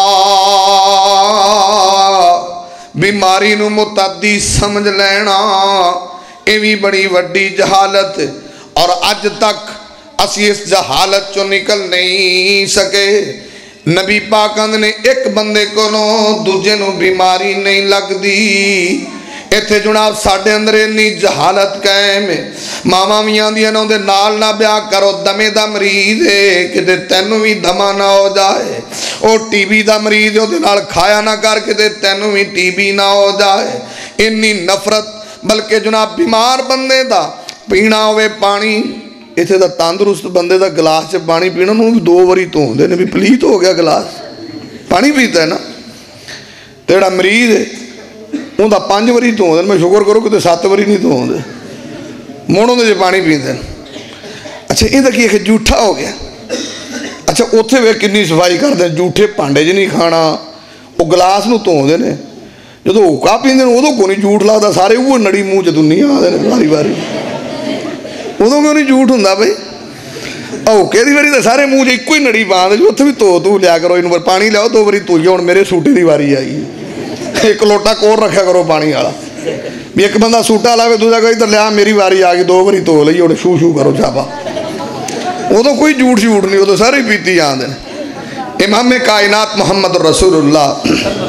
بیماری نو متعدی سمجھ لینا یہ بھی بڑی وڈی جہالت، اور اج تک اسی اس جہالت چو نکل نہیں سکے۔ نبی پاک نے ایک بندے کو دوجے نو بیماری نہیں لگ دی، ایتھے جناب ساڑھے اندر انی جہالت قائم ہے، ماما میاں دیا نو دے نال نہ بیاہ کرو، دمے دا مریض ہے کہ دے تینو بھی دمہ نہ ہو جائے، او ٹی بی دا مریض ہے دے نال کھایا نہ کر کے دے تینو بھی ٹی بی نہ ہو جائے، انی نفرت، بلکہ جناب بیمار بندے دا پینا ہوئے پانی، ایتھے دا تندرست بندے دا گلاس سے پانی پینا نو بھی 2 واری تو ہوندے نے بھی پلیت ہو گیا گلاس، پانی پیتا ہے نا، تیڑا مریض ہے ان دا 5 واری تو ہوندے، میں شکر کرو کہ 7 واری نہیں تو ہوندے، موڑوں دے جو پانی پیندے۔ اچھا یہ تک یہ جھوٹا ہو گیا۔ اچھا اتھے وہ کنی صفائی کر دیں، جھوٹے پانڈے جی نہیں کھانا، وہ گلاس نو تو ہوندے نے، جدو ہوکا پیندے ادو کو نہیں جھوٹ لگتا سارے وہ نڑی منہ چ دنی آتے ہیں باری باری ادو کیوں نہیں جھوٹ ہوں بھائی اوکے دی واری تو سارے منہ چ ایک ہی نڑی پا دے اتنے بھی تو لیا کرو یہ پانی لیاؤ 2 باری دھوئی ہوں میرے سوٹے کی واری آئی ایک لوٹا کور رکھا کرو پانی والا بھی ایک بندہ سوٹا لاوے دوسرا کہ ادھر لیا میری واری آ گئی 2 باری دھو لئی ہوں شو شو کرو چھاپا ادو کوئی جھوٹ شوٹ نہیں ادو سارے پیتی جاندے امام کائنات محمد رسول اللہ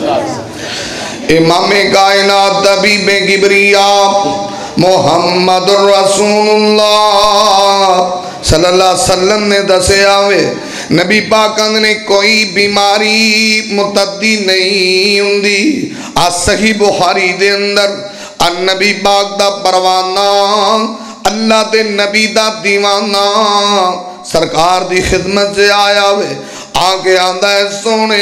امام کائنات طبیب کبریاء محمد رسول اللہ صلی اللہ علیہ وسلم نے دسے آوے نبی پاک نے کوئی بیماری متعدی نہیں ہوندی صحیح بخاری دے اندر النبی پاک دا پروانہ اللہ دے نبی دا دیوانہ سرکار دی خدمت سے آیا وے آگے آندہ ہے سونے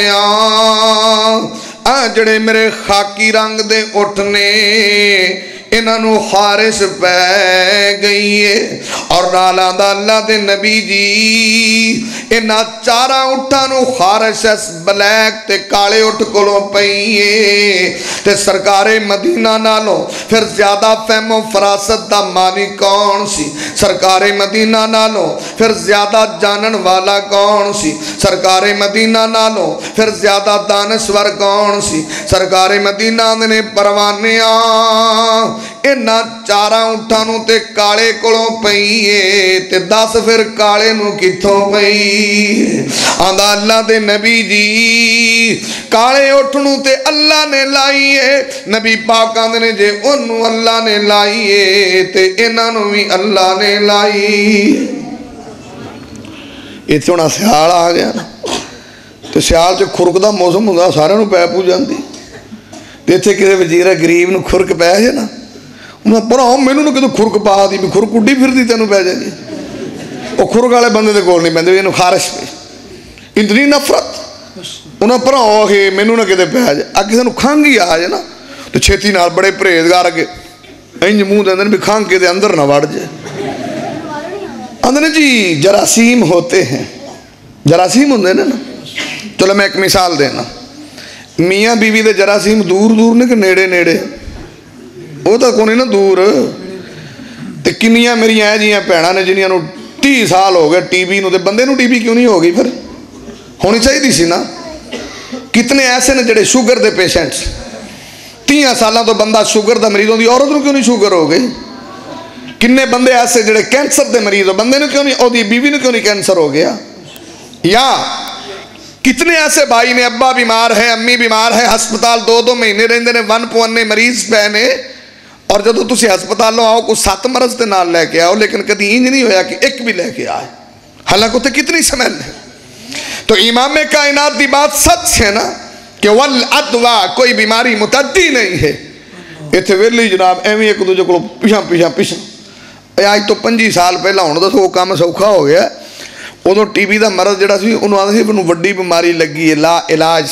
جڑے میرے خاکی رنگ دے اٹھنے انہوں خارش پہ گئی ہے اور نالا دا اللہ دے نبی جی انہاں چارا اٹھانو خارش اس بلیک تے کالے اٹھ کلوں پئیے تے سرکار مدینہ نالوں پھر زیادہ فہم و فراست دا مانی کون سی سرکار مدینہ نالوں پھر زیادہ جانن والا کون سی سرکار مدینہ نالوں پھر زیادہ دانشور کون سی سرکار مدینہ نے پروانے انہاں چارا اٹھانو تے کالے کلوں پئیے تے 10 پھر کالے نو کتھوں پئیے آندہ اللہ دے نبی جی کالے اٹھنو تے اللہ نے لائیے نبی پاک آندھنے جے انہوں اللہ نے لائیے تے انہوں بھی اللہ نے لائیے یہ تھوڑا سیال آ گیا نا تو سیال چو کھرک دا موسم ہوگا سارے نو پہ پو جاندی تے تھے کسے وزیرہ گریب نو کھرک پہ ہے نا انہوں پڑھا ہوں میں نے کہتے کھرک پا دی بھی کھرک اڈی پھر دی تینوں پہ جائے گی وہ کھرک والے بندے دے کول نہیں بندے انہوں خارش پہ اتنی نفرت انہوں پڑھا ہوں کہ میں نے کہتے پہ جائے اگر کسی نے کھانگی آ جائے نا تو چھیتی نال بڑے پریزگار کے انج منہ دے اندر بھی کھانگ کے دے اندر نہ وڑ جائے اندر جی جراثیم ہوتے ہیں جراثیم ہوندے نا چلو میں ایک مثال دینا میاں بیوی دے جراثیم دور دور نے کہ نیڑے نیڑے وہ تو کون نا دور تے کنیاں میری ہیں جی بھیناں نے جنیاں نو 30 سال ہو گئے ٹی بی نو تے بندے نو ٹی بی کیوں نہیں ہو گئی پھر ہونی چاہیے سی نا کتنے ایسے نے جڑے شوگر دے پیشنٹس 30 سالاں تو بندہ شوگر دا مریض ہوندی عورت نو کیوں نہیں شوگر ہو گئی کنے بندے ایسے جڑے کینسر دے مریض ہو بندے نو کیوں نہیں او دی بیوی نو کیوں نہیں کینسر ہو گیا یا کتنے ایسے بھائی نے ابا بیمار ہے امی بیمار ہے ہسپتال 2 مہینے رہندے نے 1 پونے مریض پہنے اور جب تسی ہسپتالوں آؤ کو 7 مرض دے نال لے کے آؤ لیکن کدی انج نہیں ہویا کہ ایک بھی لے کے آئے حالانکہ تے کتنی سمیل ہے تو امام کائنات دی بات سچ ہے نا کہ والعدوہ کوئی بیماری متعدی نہیں ہے ایتھے ویلی جناب ایویں ایک دوجے کو پیچھا آج تو 25 سال پہلا ہونا تو وہ کام سوکھا ہو گیا ادو ٹی بی دا مرض جڑا سی انہوں آتا سی انہوں وڈی بیماری لگی ہے لا علاج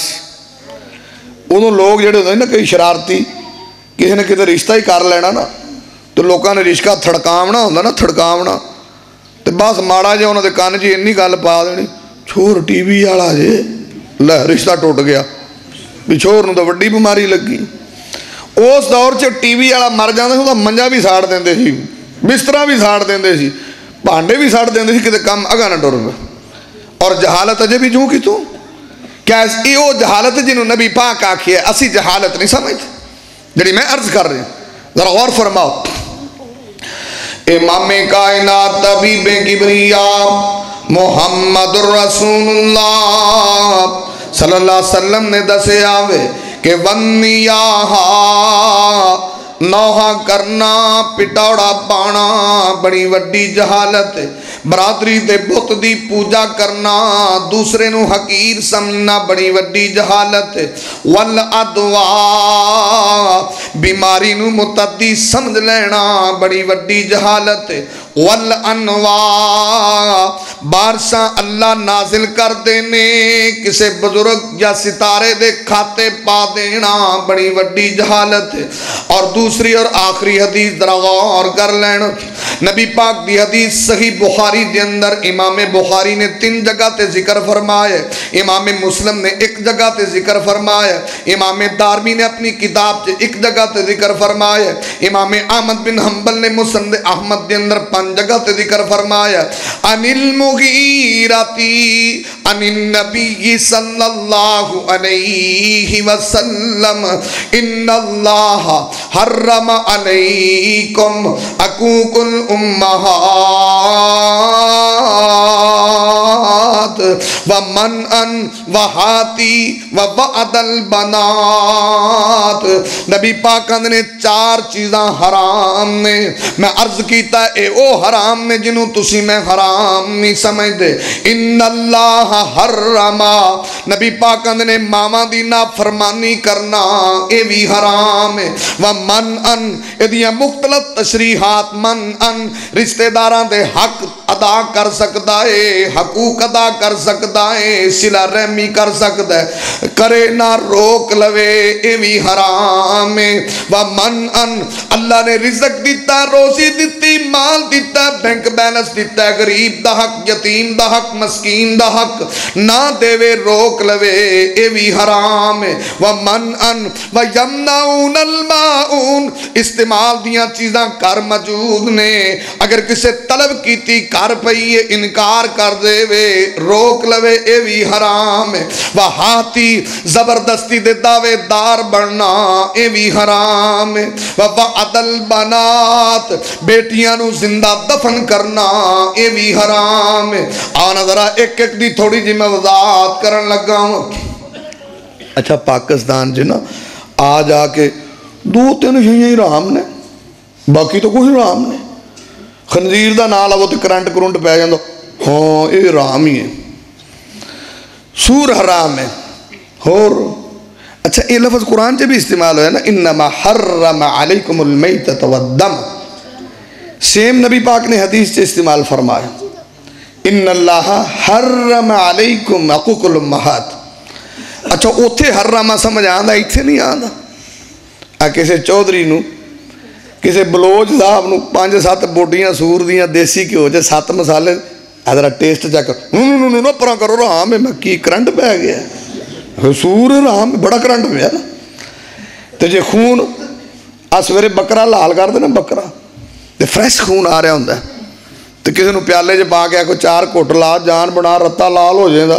ادو لوگ جڑے ہوتے ہیں نا کئی شرارتی کسی نے کتے رشتہ ہی کر لینا نا تو لوگوں نے رشتہ تھڑکاونا ہوتا نا تھڑکاونا تو بس ماڑا جا انہوں نے کان جی اینی گل پا دینی چھور ٹی بی والا جے لے رشتہ ٹوٹ گیا بھی چھور نو تو وڈی بیماری لگی اس دور چ ٹی بی والا مر جاتا سی منجا بھی ساڑ دیں سی بستر بھی ساڑ دیں سی بھانڈے بھی ساڑ دیں سی کتے کم اگا نہ ٹر پہ اور جہالت اجے بھی جو کی تو کیا یہ جہالت جنہوں نبی پاک آکھی ہے اسی جہالت نہیں سمجھتے جڑی میں عرض کر رہی ہوں ذرا غور فرماؤ امام کائنات طبیب کبریاء محمد رسول اللہ صلی اللہ علیہ وسلم نے دسے آوے کہ ونیاہا نوحہ کرنا پٹوڑا پانا بڑی وڈی جہالت برادری دے بت دی پوجا کرنا دوسرے نو حقیر سمجھنا بڑی وڈی جہالت والعدوا بیماری نو متعدی سمجھ لینا بڑی وڈی جہالت والانوا بارشاں اللہ نازل کر دینے کسے بزرگ یا ستارے دے کھاتے پا دینا بڑی وڈی جہالت اور دوسری اور آخری حدیث ذرا غور کر لینا نبی پاک دی حدیث صحیح بخاری دے اندر امام بخاری نے 3 جگہ تے ذکر فرمایا، امام مسلم نے 1 جگہ تے ذکر فرمایا، امام دارمی نے اپنی کتاب تے 1 جگہ تے ذکر فرمایا، امام احمد بن حنبل نے مسند احمد دے اندر 5 جگہ تے ذکر فرمایا۔ عن المغیرتی عن النبی صلی اللہ علیہ وسلم ان اللہ حرم علیکم عقوق الامہات ومنعا وحاتی ووعد البنات۔ نبی پاک نے 4 چیزاں حرام نے، میں عرض کیتا اے او حرام نے جنہوں تسی میں حرام نہیں سمجھ دے۔ ان اللہ حرم، نبی پاک نے ماما دی نافرمانی کرنا اے بھی حرام ہے۔ ومنعا، ادیاں مختلف تشریحات، منعا رشتہ داران دے حق ادا کر سکتا ہے، حقوق ادا کر سکتا ہے، صلہ رحمی کر سکتا ہے، کرے نہ روک لوے اے بھی حرام ہے۔ ومنعا، اللہ نے رزق دیتا، روزی دیتی، مال دیتا، بینک بیلنس دیتا ہے، غریب دا حق، یتیم دا حق، مسکین دا حق نہ دے وے، روک لوے اے بھی حرام ہے۔ ومنعا ویمنعون الماعون، استعمال دیاں چیزاں کر موجود نے، اگر کسے طلب کیتی کر پئیے انکار کر دے وے، روک لوے اے بھی حرام ہے۔ وحاتی، زبردستی دے دعوے دار بڑھنا اے بھی حرام ہے۔ ووعد البنات، بیٹیاں نو زندہ دفن کرنا اے بھی حرام ہے۔ آنا ذرا ایک ایک دی تھوڑی جی میں وضاحت کرن لگا ہوں۔ اچھا پاکستان جنا آ جا کے 2-3 شیئیں ہی رام نے، باقی تو کوئی رام نے۔ خنزیر دا نال وہ تو کرنٹ پہ جاندو، ہاں یہ رام ہی ہے۔ سور حرام ہے، اور اچھا یہ لفظ قرآن سے بھی استعمال ہوا ہے نا، انما حرم علیکم المیتۃ والدم، سیم نبی پاک نے حدیث سے استعمال فرمایا، ان اللہ حرم علیکم عقوق الامہات۔ اچھا اوتھے حرامہ سمجھ آندا، ایتھے نہیں آندا۔ کسے چودھری نو، کسے بلوچ صاحب نو 5-7 بوٹیاں سور دیاں دیسی کی ہو جائے 7 مسالے حضرت ٹیسٹ چیک کر، نو پرا کرو رام ہے، میں کی کرنٹ پہ گیا سور رام بڑا کرنٹ پہ نا۔ تو جے خون سویرے بکرا لال کر دینا، بکرا تو فریش خون آ رہا ہوں، تو کسی نو پیالے جے پا کے کوئی 4 گھٹ لا جان بنا رتا لال ہو جائے گا،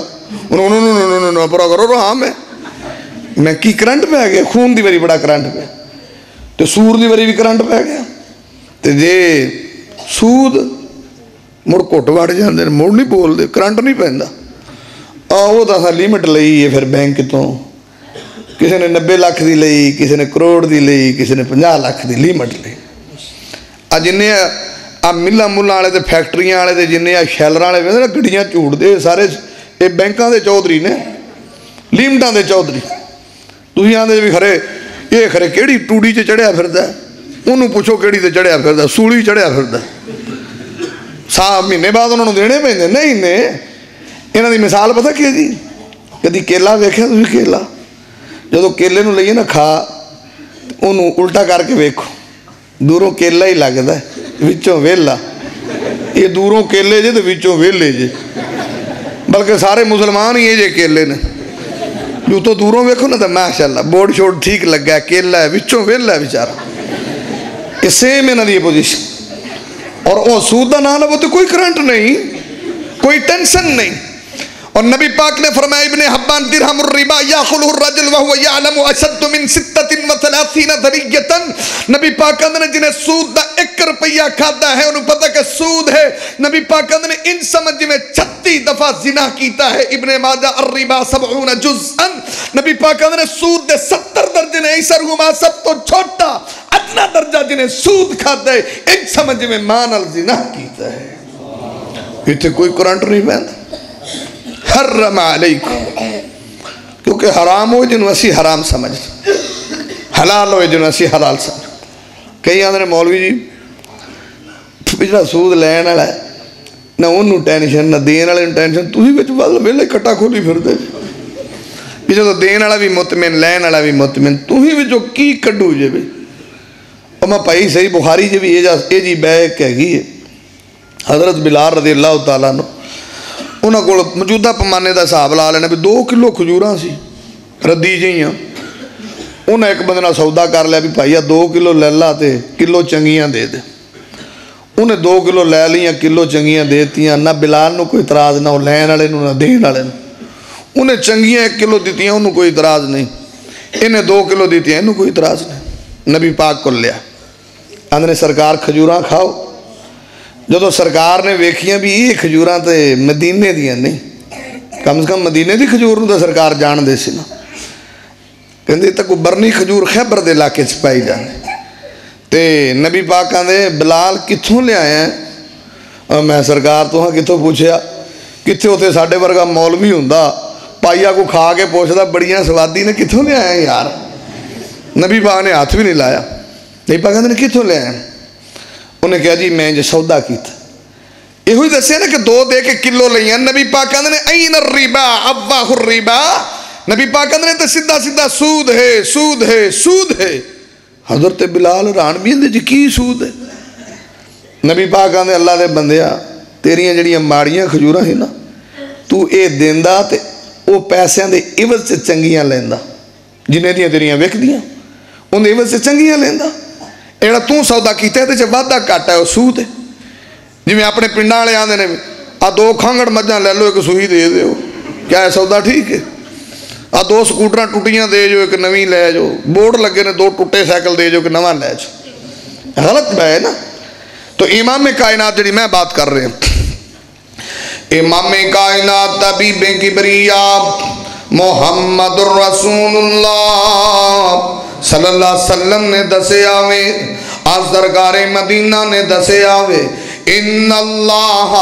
نو پرا کرو رام ہے، میں کی کرنٹ پہ گیا، خون دی باری بڑا کرنٹ پہ، تو سور دی باری بھی کرنٹ پہ گیا۔ تو جے سود مڑ گھٹ وڑ جاندے، مڑ نہیں بول دے، کرنٹ نہیں پہندا، وہ تو لیمٹ لئی ہے پھر بینک تو، کسی نے 90 لاکھ دی لئی، کسی نے کروڑ دی لئی، کسی نے 50 لاکھ دی لیمٹ لئی۔ جنہیں ملہ ملہ والے تے فیکٹریاں والے تے جنہیں شیلراں والے نا گڈیاں جھوٹ دے، سارے یہ بینکاں دے چودھری نے، لیمٹاں دے چودھری۔ تسی آندے بھی خرے یہ خرے کیڑی ٹوڑی چ چڑھیا پھردا ہے، انہوں پوچھو کیڑی تے چڑھیا پھردا، سولی چڑھیا پھردا، 7 مہینے بعد انہوں نے دینے پیندے نہیں نے۔ انہاں دی مثال پتہ کی جی، کدی کیلا ویکھیا تسی؟ کیلا جدو کیلے نو لئیے نا کھا، انہوں الٹا کر کے ویکھو، دوروں کیلا ہی لگدا ہے، وچوں ویلا، یہ دوروں کیلے جے تو وچوں ویلے جے، بلکہ سارے مسلمان ہی یہ جے کیلے نے، جو تو دوروں ویکھو نا تو ماشاءاللہ بورڈ شوڈ ٹھیک لگا ہے، کیلا ہے، وچوں ویلا ہے بیچارہ۔ یہ سیم ہے نا دی پوزیشن، اور وہ سود دا نام ہے، وہ تو کوئی کرنٹ نہیں، کوئی ٹینشن نہیں۔ اور نبی پاک نے فرمایا ابن حبان درہم الربا یاخلہ الرجل وہو یعلم اشد من 36 ذریۃ، نبی پاک نے جنہیں سود دا 1 روپیہ کھاتا ہے انہوں پتہ کہ سود ہے۔ نبی پاک نے ان سمجھ میں 36 دفعہ زنا کیتا ہے۔ ابن ماجہ الربا 70 جزءا، نبی پاک نے سود دے 70 درجے نے، ایسرہما سب تو چھوٹا ادنا درجہ جنہیں سود کھاتا ہے، ان سمجھ میں مانل زنا کیتا ہے۔ یہ تھے کوئی کرنٹ نہیں پہنتا۔ حرم علیکم، کیونکہ حرام ہوئے جنہوں اسی حرام سمجھ، حلال ہوئے جنہوں اسی حلال سمجھ۔ کئی آدھے مولوی جی پچھلا سود لین والا ہے، نہ انہوں ٹینشن نہ دین والے ٹینشن، تسی وچ ویلے کٹا کھولی پھر دے پچھے تو دین والا بھی مطمئن، لین والا بھی مطمئن، تسی وچوں کی کڈو جے بھی۔ اور میں پائی صحیح بخاری جی بھی یہ جی بیک ہے گی ہے، حضرت بلال رضی اللہ تعالیٰ عنہ انہوں کو موجودہ پیمانے کا حساب لا لینا بھی 2 کلو کھجوراں سی ردی جہاں انہیں ایک بندے نال سودا کر لیا بھی بھائی 2 کلو لے لا تے کلو چنگیاں دے دے. انہیں 2 کلو لے لیاں کلو چنگیاں دے دیتیاں. نہ بلال نو کوئی اعتراض نہ لین والے نہ دین والے. انہیں چنگیاں 1 کلو دیتیاں انہوں کوئی اعتراض نہیں. انہیں 2 کلو دیتیاں انہوں کوئی اعتراض نہیں. نبی پاک کو لیا آندھنے سرکار کھجوراں کھاؤ. جدو سرکار نے ویکھیاں بھی یہ کھجوراں تے مدینے دیاں نہیں, کم سے کم مدینے دی کھجور نو تے سرکار جان دے سی نا. کہندے تک برنی کھجور خیبر دے علاقے چ پائی جاندے. تے نبی پاک آندھے بلال کتھوں لے آئے ہیں؟ میں سرکار تو ہاں کتھوں پوچھیا, کتھے ہوتے ساڈے ورگا مولوی ہوندا پائیا کو کھا کے پوچھدا بڑیاں سوادی نے کتھوں لے آئے ہیں یار. نبی پاک نے ہاتھ بھی نہیں لایا. نبی پاک آندھے کتھوں لے آئے ہیں؟ انہیں کہا جی میں جو سودا کیتا. یہ ہوئی دسے نا کہ 2 دے کے کلو لئیاں. نبی پاک آندھے این الربا ابواہ الربا. نبی پاک آندھے تو سیدھا سیدھا سود ہے سود ہے سود ہے. حضرت بلال ران بھی اندھے جی کی سود ہے؟ نبی پاک آندھے اللہ دے بندیا تیریاں جڑیاں ماڑیاں کھجوراں ہی نا تو اے دیندہ تے او پیسیاں دے عوض سے چنگیاں لیندہ. جنہیں دیاں تیریاں ویک دیاں ان دے عوض سے چنگیاں لیندہ. ایڑا تو سودا کیتا ہے تے جب وعدہ کاٹا ہے وہ سود ہے. جی میں اپنے پنڈاں والے آندے نے 2 کھانگڑ مجھاں لے لو 1 سوئی دے دے ہو, کیا ہے سودا ٹھیک ہے؟ 2 سکوٹراں ٹوٹیاں دے جو 1 نویں لے جو. بورڈ لگے نے 2 ٹوٹے سائیکل دے جو 1 نواں لے جو. غلط ہے نا. تو امام کائنات جڑی میں بات کر رہے ہیں, امام کائنات طبیب کبریاء محمد الرسول اللہ صلی اللہ علیہ وسلم نے دسے آوے, آج درگار مدینہ نے دسے آوے, ان اللہ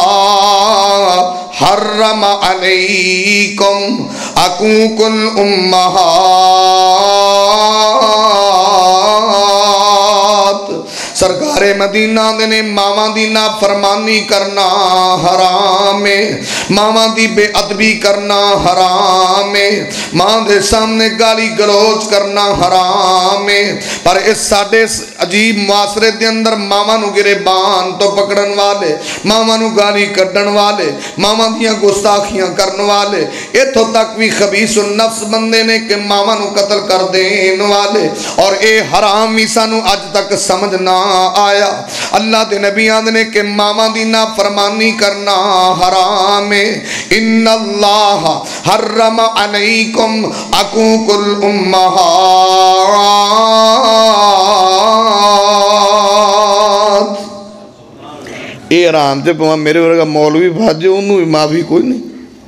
حرم علیکم عقوق الامہات. سرکار مدینہ نے ماما دی نافرمانی کرنا حرام ہے, ماما دی بے ادبی کرنا حرام ہے, ماں دے سامنے گالی گلوچ کرنا حرام ہے. پر اس ساڑے عجیب معاشرے دے اندر ماما نو گریبان تو پکڑن والے, ماما نو گالی کڈن والے, ماما دیاں گستاخیاں کرن والے, اتھو تک بھی خبیث النفس بندے نے کہ ماما نو قتل کر دین والے. اور اے حرام بھی سانو اج تک سمجھ نہ آیا. اللہ دے نبی آندھنے کہ ماما دی نافرمانی کرنا حرام ہے. ان اللہ حرم علیکم عقوق الامہات. اے حرام تے پاں میرے ورگا مولوی بھاجے انہوں بھی معافی کوئی نہیں.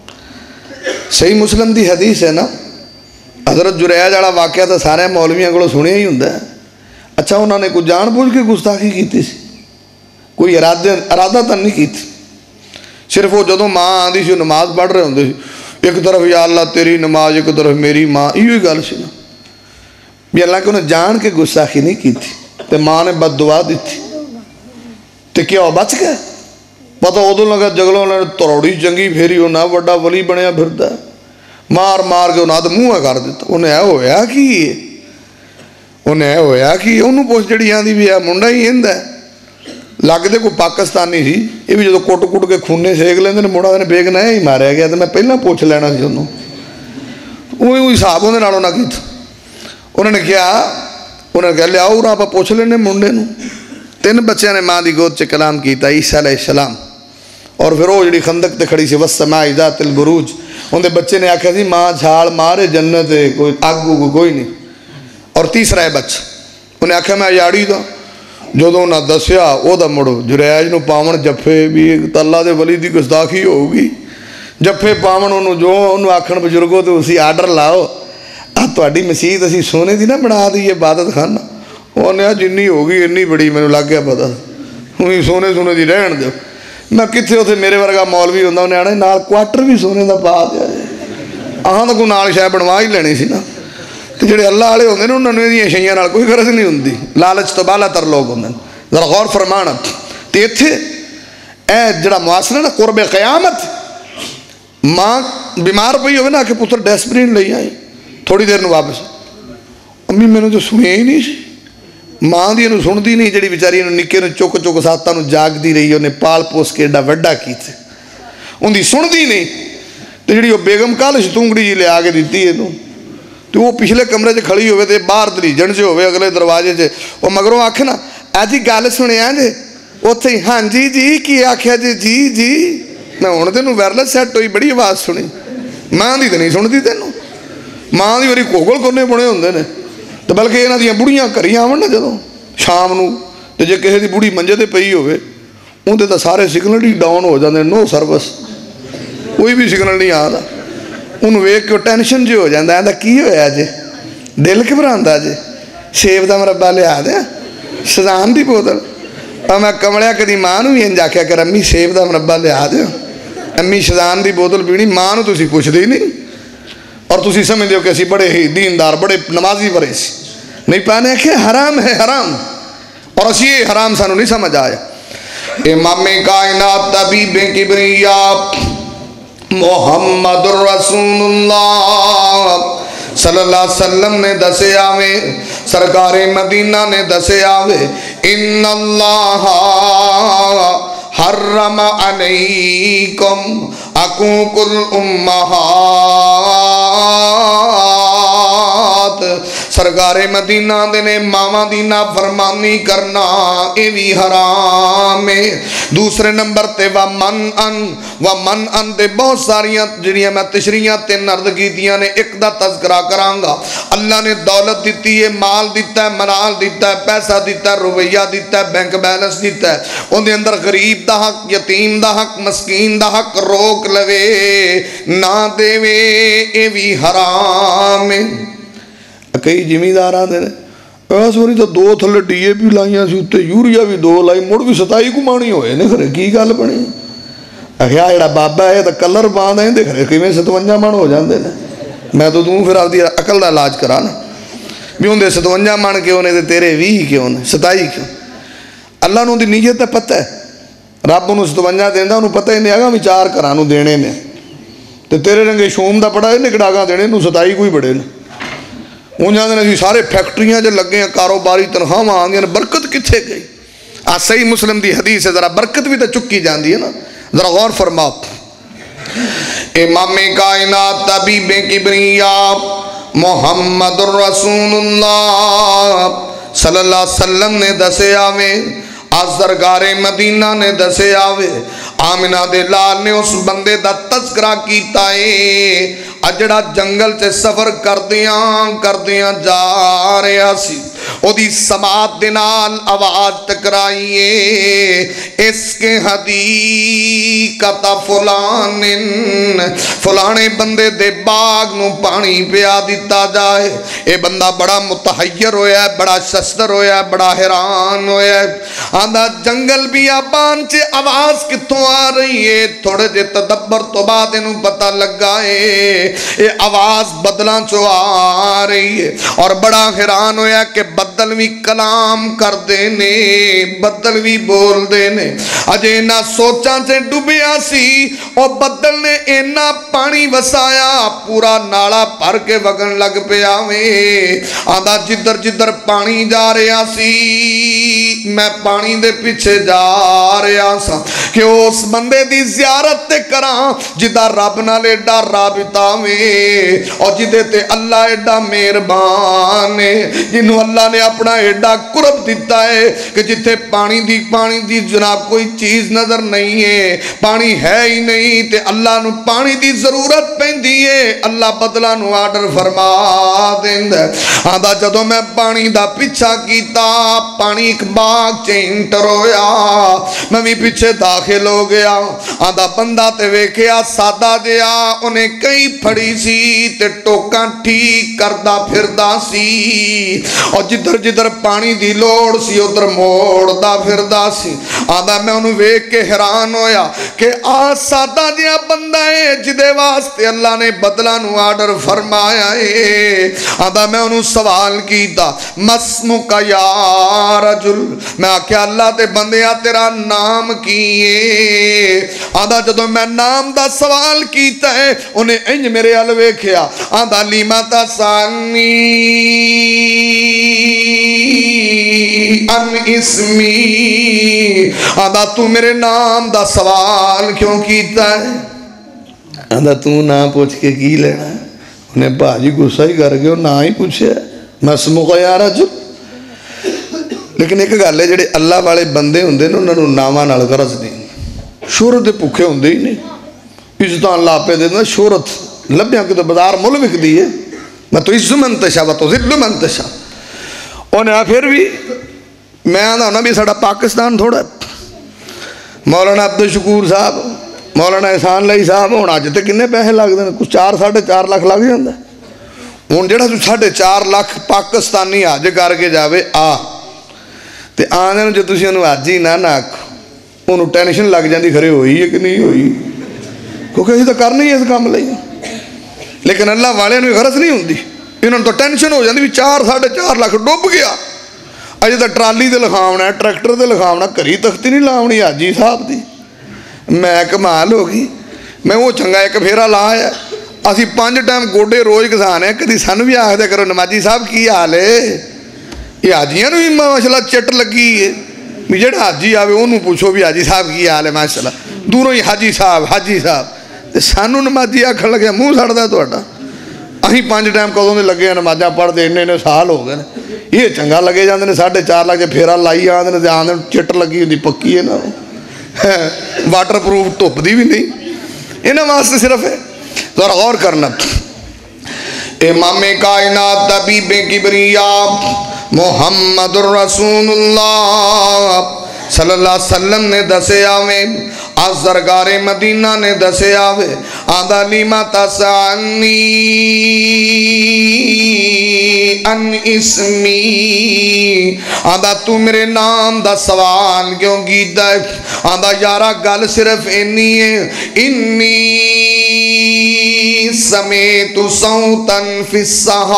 صحیح مسلم دی حدیث ہے نا, حضرت جریج والا واقعہ تو سارے مولویاں کو سنیا ہی ہوندا ہے. اچھا انہوں نے کوئی جان بوجھ کے گستاخی کیتی سی, کوئی ارادہ تن نہیں کی تھی. صرف وہ جدوں ماں آندی سی نماز پڑھ رہے ہوندے سی, ایک طرف یا اللہ تیری نماز ایک طرف میری ماں, یہ گل سی نا بھی اللہ کہ انہیں جان کے گستاخی نہیں کی تھی. تے ماں نے بد دعا دی تھی تے کیا وہ بچ گئے؟ پتہ ادو لگا جگلوں نے تروڑی چنگی پھیری انہیں وڈا ولی بنیا پھرتا ہے, مار مار کے انہیں منہ کر دیتا. انہیں اے ہویا کی انہیں اے ہویا کہ انہوں پوچھ جڑی آندھی بھی ہے منڈا ہی ہند ہے. لگتے کوئی پاکستانی سی, یہ بھی جدو کٹ کٹ کے خونے سیک لیندے نے مڑا نے بیگ نہ ہی ماریا گیا تو میں پہلے پوچھ لینا سی انہوں. وہی حساب انہیں نالوں نہ کیتا. انہوں نے کہا لیا اور آپ پوچھ لینے منڈے نو. 3 بچیاں نے ماں دی گود چ کلام کیتا, عیسیٰ علیہ السلام. اور پھر وہ جڑی خندق تے کھڑی سی والسماء ذات البروج, اندے بچے نے آکھیا سی ماں جھاڑ مارے جنت کوئی اگ کوئی نہیں. اور تیسرا ہے بچہ, انہیں آکھیا میں یاڑی دا. جدو انہیں دسیا او دا مڑو جریج نو پاون جفے بھی اللہ دے ولی دی گستاخی ہوگی. جفے پاون انہوں جو انہوں آکھن بزرگوں تو اسی آرڈر لاؤ تہاڈی مسجد اسی سونے دی نہ بنا دی عبادت خانہ. انہیں جنی ہوگی انی بڑی میں لگ گیا پتا وہی سونے دی رہن دو. میں کتنے اتنے میرے ورگا مولوی ہوندا انہیں آنا نال کوارٹر بھی سونے دا پا دیا جائے. آہاں تو کوئی نال شاید بنوا ہی لینی سی نا. تو جڑے اللہ والے ہوندے نے انہوں نے یہ شیئاں نال کوئی غرض نہیں ہوندی, لالچ تو بالا تر لوگ ہوندے. ذرا غور فرمانا تے ایتھے اے جڑا معاشرہ نا قرب قیامت, ماں بیمار پئی ہوئے نا کہ پتر ڈیسپرین لئی آئی, تھوڑی دیر نو واپس امی میں نے تو سنیا ہی نہیں سی, ਮਾਂ ਦੀ ਇਹਨੂੰ ਸੁਣਦੀ ਨਹੀਂ, ਜਿਹੜੀ ਵਿਚਾਰੀ ਇਹਨੂੰ ਨਿੱਕੇ ਨੂੰ ਚੁੱਕ ਚੁੱਕ ਸਾਤਾਂ ਨੂੰ ਜਾਗਦੀ ਰਹੀ, ਉਹਨੇ ਪਾਲ ਪੋਸ ਕੇ ਏਡਾ ਵੱਡਾ ਕੀਤਾ, ਉਹਦੀ ਸੁਣਦੀ ਨਹੀਂ। ਤੇ ਜਿਹੜੀ ਉਹ ਬੇਗਮ ਕੱਲ੍ਹ ਸ਼ਤੂੰਗੜੀ ਜੀ ਲਿਆ ਕੇ ਦਿੱਤੀ ਇਹਨੂੰ, ਤੇ ਉਹ ਪਿਛਲੇ ਕਮਰੇ 'ਚ ਖੜੀ ਹੋਵੇ ਤੇ ਬਾਹਰ ਦਲੀਜਣ 'ਚ ਹੋਵੇ ਅਗਲੇ ਦਰਵਾਜ਼ੇ 'ਚ, ਉਹ ਮਗਰੋਂ ਆਖੇ ਨਾ ਅੱਜ ਗੱਲ ਸੁਣਿਆ ਜੇ, ਉੱਥੇ ਹੀ ਹਾਂਜੀ ਜੀ ਕੀ ਆਖਿਆ ਜੇ, ਜੀ ਜੀ। ਮੈਂ ਹੁਣ ਤੈਨੂੰ ਵਾਇਰਲੈਸ ਸੈੱਟ ਹੋਈ ਬੜੀ ਆਵਾਜ਼ ਸੁਣੀ, ਮਾਂ ਦੀ ਤਾਂ ਨਹੀਂ ਸੁਣਦੀ ਤੈਨੂੰ। ਮਾਂ ਦੀ ਵਾਰੀ ਕੋਗਲ ਕੋਨੇ ਬੁਣੇ ਹੁੰਦੇ ਨੇ। ਤੇ ਬਲਕਿ ਇਹਨਾਂ ਦੀਆਂ ਬੁੜੀਆਂ ਘਰੀ ਆਵਣ ਨਾ ਜਦੋਂ ਸ਼ਾਮ ਨੂੰ, ਤੇ ਜੇ ਕਿਸੇ ਦੀ ਬੁੜੀ ਮੰਜੇ 'ਤੇ ਪਈ ਹੋਵੇ ਉਹਦੇ ਤਾਂ ਸਾਰੇ ਸਿਗਨਲ ਹੀ ਡਾਊਨ ਹੋ ਜਾਂਦੇ, ਨੋ ਸਰਵਿਸ, ਕੋਈ ਵੀ ਸਿਗਨਲ ਨਹੀਂ ਆਦਾ। ਉਹਨੂੰ ਵੇਖ ਕੇ ਟੈਨਸ਼ਨ ਜਿਹੀ ਹੋ ਜਾਂਦਾ, ਇਹਦਾ ਕੀ ਹੋਇਆ ਜੇ, ਦਿਲ ਘਬਰਾਉਂਦਾ ਜੇ, ਸੇਬ ਦਾ ਮੁਰੱਬਾ ਲਿਆ ਦਿਆਂ, ਸ਼ਜ਼ਾਨ ਦੀ ਬੋਤਲ। ਪਰ ਮੈਂ ਕਮਲਿਆ ਕਦੀ ਮਾਂ ਨੂੰ ਵੀ ਇੰਝ ਆਖਿਆ ਕਰ, ਅੰਮੀ ਸੇਬ ਦਾ ਮੁਰੱਬਾ ਲਿਆ ਦਿਓ, ਅੰਮੀ ਸ਼ਜ਼ਾਨ ਦੀ ਬੋਤਲ ਪੀਣੀ। ਮਾਂ ਨੂੰ ਤੁਸੀਂ ਪੁੱਛਦੇ ਹੀ ਨਹੀਂ, ਔਰ ਤੁਸੀਂ ਸਮਝਦੇ ਹੋ ਕਿ ਅਸੀਂ ਬੜੇ ਹੀ ਦੀਨਦਾਰ ਬੜੇ ਨਮਾਜ਼ੀ ਬੜੇ ਸੀ। ਨਹੀਂ ਪਾने के हराम है हराम, और असी ये हराम सानू नहीं समझ आया। इमामे कायनात तबीब किबरिया मुहम्मदुर रसूलुल्लाह सल्लल्लाहु अलैहि वसल्लम ने दसे आवे, सरकारे मदीना ने दसे आवे, इन्नल्लाह हर्रम अलैकुम अकूकुल उम्महात। सरकारे मदीना दे ने मावां दी नाफरमानी करना ये भी हराम है। दूसरे नंबर ते व मन अन ते बहुत सारियां जिहड़ियां मैं तशरीहां तीन अर्ज कीतियां ने, एक दा तज़किरा करांगा। अल्लाह ने दौलत दिती है, माल दिता है, मनाल दिता है, पैसा दिता है, रुपया दिता है, बैंक बैलेंस दिता है, उहदे अंदर गरीब दा हक, यतीम दा हक, मस्कीन दा हक रोक लवे ना देवे, ये भी हराम है। कई जिमीदार आते हैं इस वारी तो 2 थले DAP लाइया सी, उत्ते यूरिया भी 2 लाई, मुड़ भी 27 घुमानी होए ने, खरे की गल बनी। आखिया जिहड़ा बाबा है तो कलर पाँदा इहदे खरे किवें 57 मन हो जाते हैं। मैं तो तू फिर आपकी अकल का इलाज करा ना, भी उनके 57 मन क्यों ने, तेरे 20 क्यों ने, 27 क्यों। अल्लाह नूं दी नीयत तो पता है, रब उन्होंने 57 देंदा, उन्होंने पता ही नहीं हैगा भी 4 घरां नूं देने ने, तो तेरे रंगे शोम का पड़ा इन्हें कड़ागा देने, 27 कोई बड़े ने। उन्होंने अभी सारे फैक्ट्रियां च लगे हैं, कारोबारी तनख्वाहां आ गई, बरकत कित्थे गई। आ सही मुस्लिम की हदीस है, जरा बरकत भी तो चुकी जाती है ना, जरा गौर फरमाओ। इमामे कायनात तबीबे किबरिया मुहम्मदुर रसूलुल्लाह सल्लल्लाहु अलैहि वसल्लम ने दसे आवे, आज सरकारे मदीना ने दसे आवे, आमिना दे लाल ने उस बंदे दा तज़किरा कीता है अजड़ा जंगल च सफर करदियां जा रहा सी, ओदी समात दे नाल आवाज टकराई इसके हदीकत फलाने बंदे दे बाग नूं पानी पिया दिता जाए। ये बंदा बड़ा मुतहय्यर होया, बड़ा शस्तर होया, बड़ा हैरान होया, आंदा जंगल बियाबान च आवाज कित्थों आ रही है। थोड़े जे तदब्बर तो बाद इनू पता लगा है ये आवाज बदलों चो आ रही है, और बड़ा हैरान होया कि बदल भी कलाम करते ने, बदल भी बोलते ने। अजे इन्हां सोचां च डुबिया सी, और बदल ने इन्ना पानी वसाया पूरा नाला भर के वगन लग पिया वे। आंदा जिधर जिधर पानी जा रहा सी मैं पानी दे पीछे जा रहा सा कि उस बंदे दी ज़ियारत ते करां जिदा रब नाल एडा राबिता वे, और जिदे ते अल्लाह एडा मेहरबान है, जिन्हों अल्लाह ने अपना एडा कुरब दिता है कि जिथे पानी दी जनाब कोई चीज़ नज़र नहीं है, पानी है ही नहीं, ते अल्लाह नू पानी दी जरूरत पैंदी है, अल्लाह बदला नू आर्डर फरमा देंदा। आंदा जदों मैं पानी दा पीछा कीता, पानी एक बाग च इंटर होया, मैं भी पीछे दाखिल हो गया। आंदा बंदा ते वेखिया सादा जिहा, उन्हें कई फड़ी सी ते टोकां ठीक करदा फिरदा सी, और जिधर जिधर पानी दी लोड़ सी उधर मोड़दा फिरदा सी। आंदा मैं उन्हें वेख के हैरान होया कि आ सादा जिहा बंदा है जिदे वास्ते अल्लाह ने बदला नू आर्डर फरमाया है। आंदा मैं उन्हें सवाल कीता मस्मुका या रजुल, मैं आख्या अल्लाह ते बंदिया तेरा नाम की है। आंदा जदों मैं नाम दा सवाल कीता है उन्हें इंज मेरे अल वेखिया, आंदा लीमा ता सानी ان اسمی آدھا تو میرے نام دا سوال کیوں کیتا ہے آدھا تو نہ پوچھ کے کی لینا ہے انہیں بھاجی غصہ ہی کر گئے نہ ہی پوچھے میں سموکا یار جو لیکن ایک گل ہے جڑے اللہ والے بندے ہوندے نے انہوں نے ناماں نال غرض نہیں شہرت دے بھوکے ہوندے ہی نہیں عزتاں اللہ پہ دے دے شہرت لبیاں کہ تو بازار مل وک دی ہے میں تو عز من تشا و تو ذل من تشا انہیں پھر بھی میں آدھا ہونا بھی ساڑا پاکستان تھوڑا مولانا عبدالشکور صاحب مولانا احسان لائی صاحب ہوں آج تے کنے پیسے لگ دیں کچھ 4-4.5 لاکھ لگ جاندہ ہوں جڑا تو 4.5 لاکھ پاکستانی آج کر کے جاوے تے آنے جو تسی انہوں آجی نہ انہوں ٹینشن لگ جاندی کھرے ہوئی ہے کہ نہیں ہوئی کیونکہ اسی تو کرنا ہی ہے اس کام لئی لیکن اللہ والے نے غرض نہیں ہوندی انہوں نے تو ٹینشن ہو جاندی بھی 4-4.5 لاکھ ڈوب گیا اجے تو ٹرالی دے لکھاونا ہے ٹریکٹر دے لکھاونا کری تختی نہیں لاؤنی حاجی صاحب دی میں کمال ہوگی میں وہ چنگا ایک پھیرا لایا اسی 5 ٹائم گوڈے روز کسان ہیں کدی سن بھی آخ دے کرو نمازی صاحب کی حال ہے یہ حاجیاں بھی ماشاءاللہ چٹ لگی ہے بھی جڑا حاجی آوے انہوں پوچھو بھی حاجی صاحب کی حال ہے ماشاءاللہ دوروں ہی حاجی صاحب سانو نمازی آکھن لگے منہ سڑدا تہاڈا اسی 5 ٹائم کدوں دے لگے نمازاں پڑھ دے اننے سال ہو گئے یہ چنگا لگے جاندے نے 4.5 لاکھ پھیرا لائی آندے نے آندے چٹ لگی ہوندی پکی ہے نا واٹر پروف دھوپ دی بھی نہیں انہاں واسطے صرف ہے ذرا غور کرنا امام کائنات طبیب کبریا محمد الرسول اللہ صلی اللہ علیہ وسلم نے دسے آوے آزرگار مدینہ نے دسے آوے آدھا لیما تسانی ان اسمی آدھا تو میرے نام دا سوال کیوں کیتا ہے آدھا یارا گل صرف انی ہے انی سمیت صوتا فی السحاب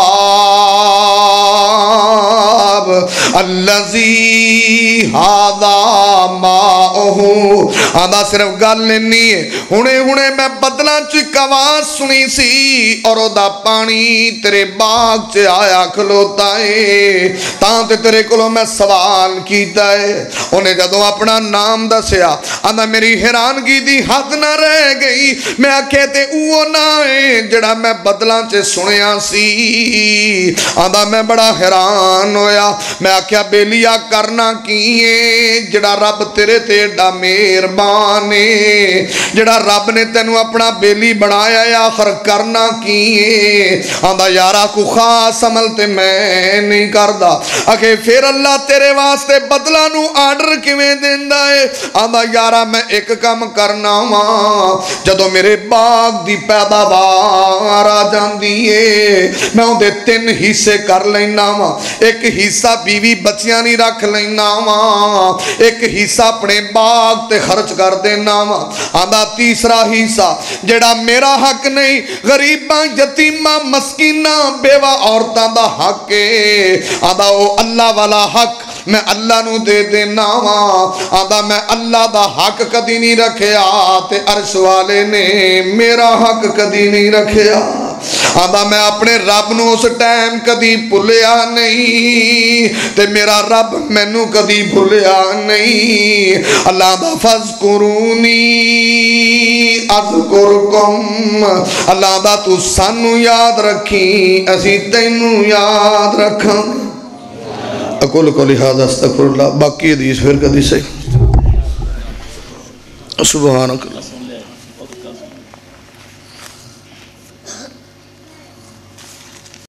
اللذی ہادا ماؤہو آدھا صرف گل نہیں ہے ہنے میں بدلاں چک آواز سنی سی اور دا پانی تیرے باغ چے آیا کھلوتا ہے تاں تے تیرے کلوں میں سوال کیتا ہے انہیں جدوں اپنا نام دسیا آدھا میری حیرانگی دی حد نہ رہ گئی میں کہتے اوہ نہ ہے جڑا میں بدلاں چے سنیا سی آدھا میں بڑا حیران ہویا میں کیا بیلیا کرنا کیے جڑا رب تیرے تے ڈا مہربانے جڑا رب نے تینوں اپنا بیلی بنایا یا آخر کرنا کیے آندہ یارا کو خاص عمل تے میں نہیں کردہ اکھے پھر اللہ تیرے واسطے بدلہ نو آرڈر کیویں دیندہ ہے آندہ یارا میں ایک کام کرنا ہاں جدو میرے باغ دی پیداوار آ جاندی ہے میں اندے 3 حصے کر لینا ہاں ایک حصہ بیوی بچیاں نہیں رکھ لینا ہاں ایک حصہ اپنے باغ تے خرچ کر دینا ہاں آندہ تیسرا حصہ جڑا میرا حق نہیں غریباں یتیماں مسکیناں بیوہ عورتاں دا حق ہے آندہ وہ اللہ والا حق میں اللہ نو دے دینا ہاں آندہ میں اللہ دا حق کدی نہیں رکھیا تے عرش والے نے میرا حق کدی نہیں رکھیا آندہ میں اپنے رب نو اس ٹائم کدی بھولیا نہیں تے میرا رب مینو کدی بھولیا نہیں اللہ دا فذکرونی اذکرکم اللہ دا تو سانو یاد رکھی اسی تینو یاد رکھاں اقول قولی ھذا استغفر اللہ باقی حدیث پھر کدی سے سبحانک اللہ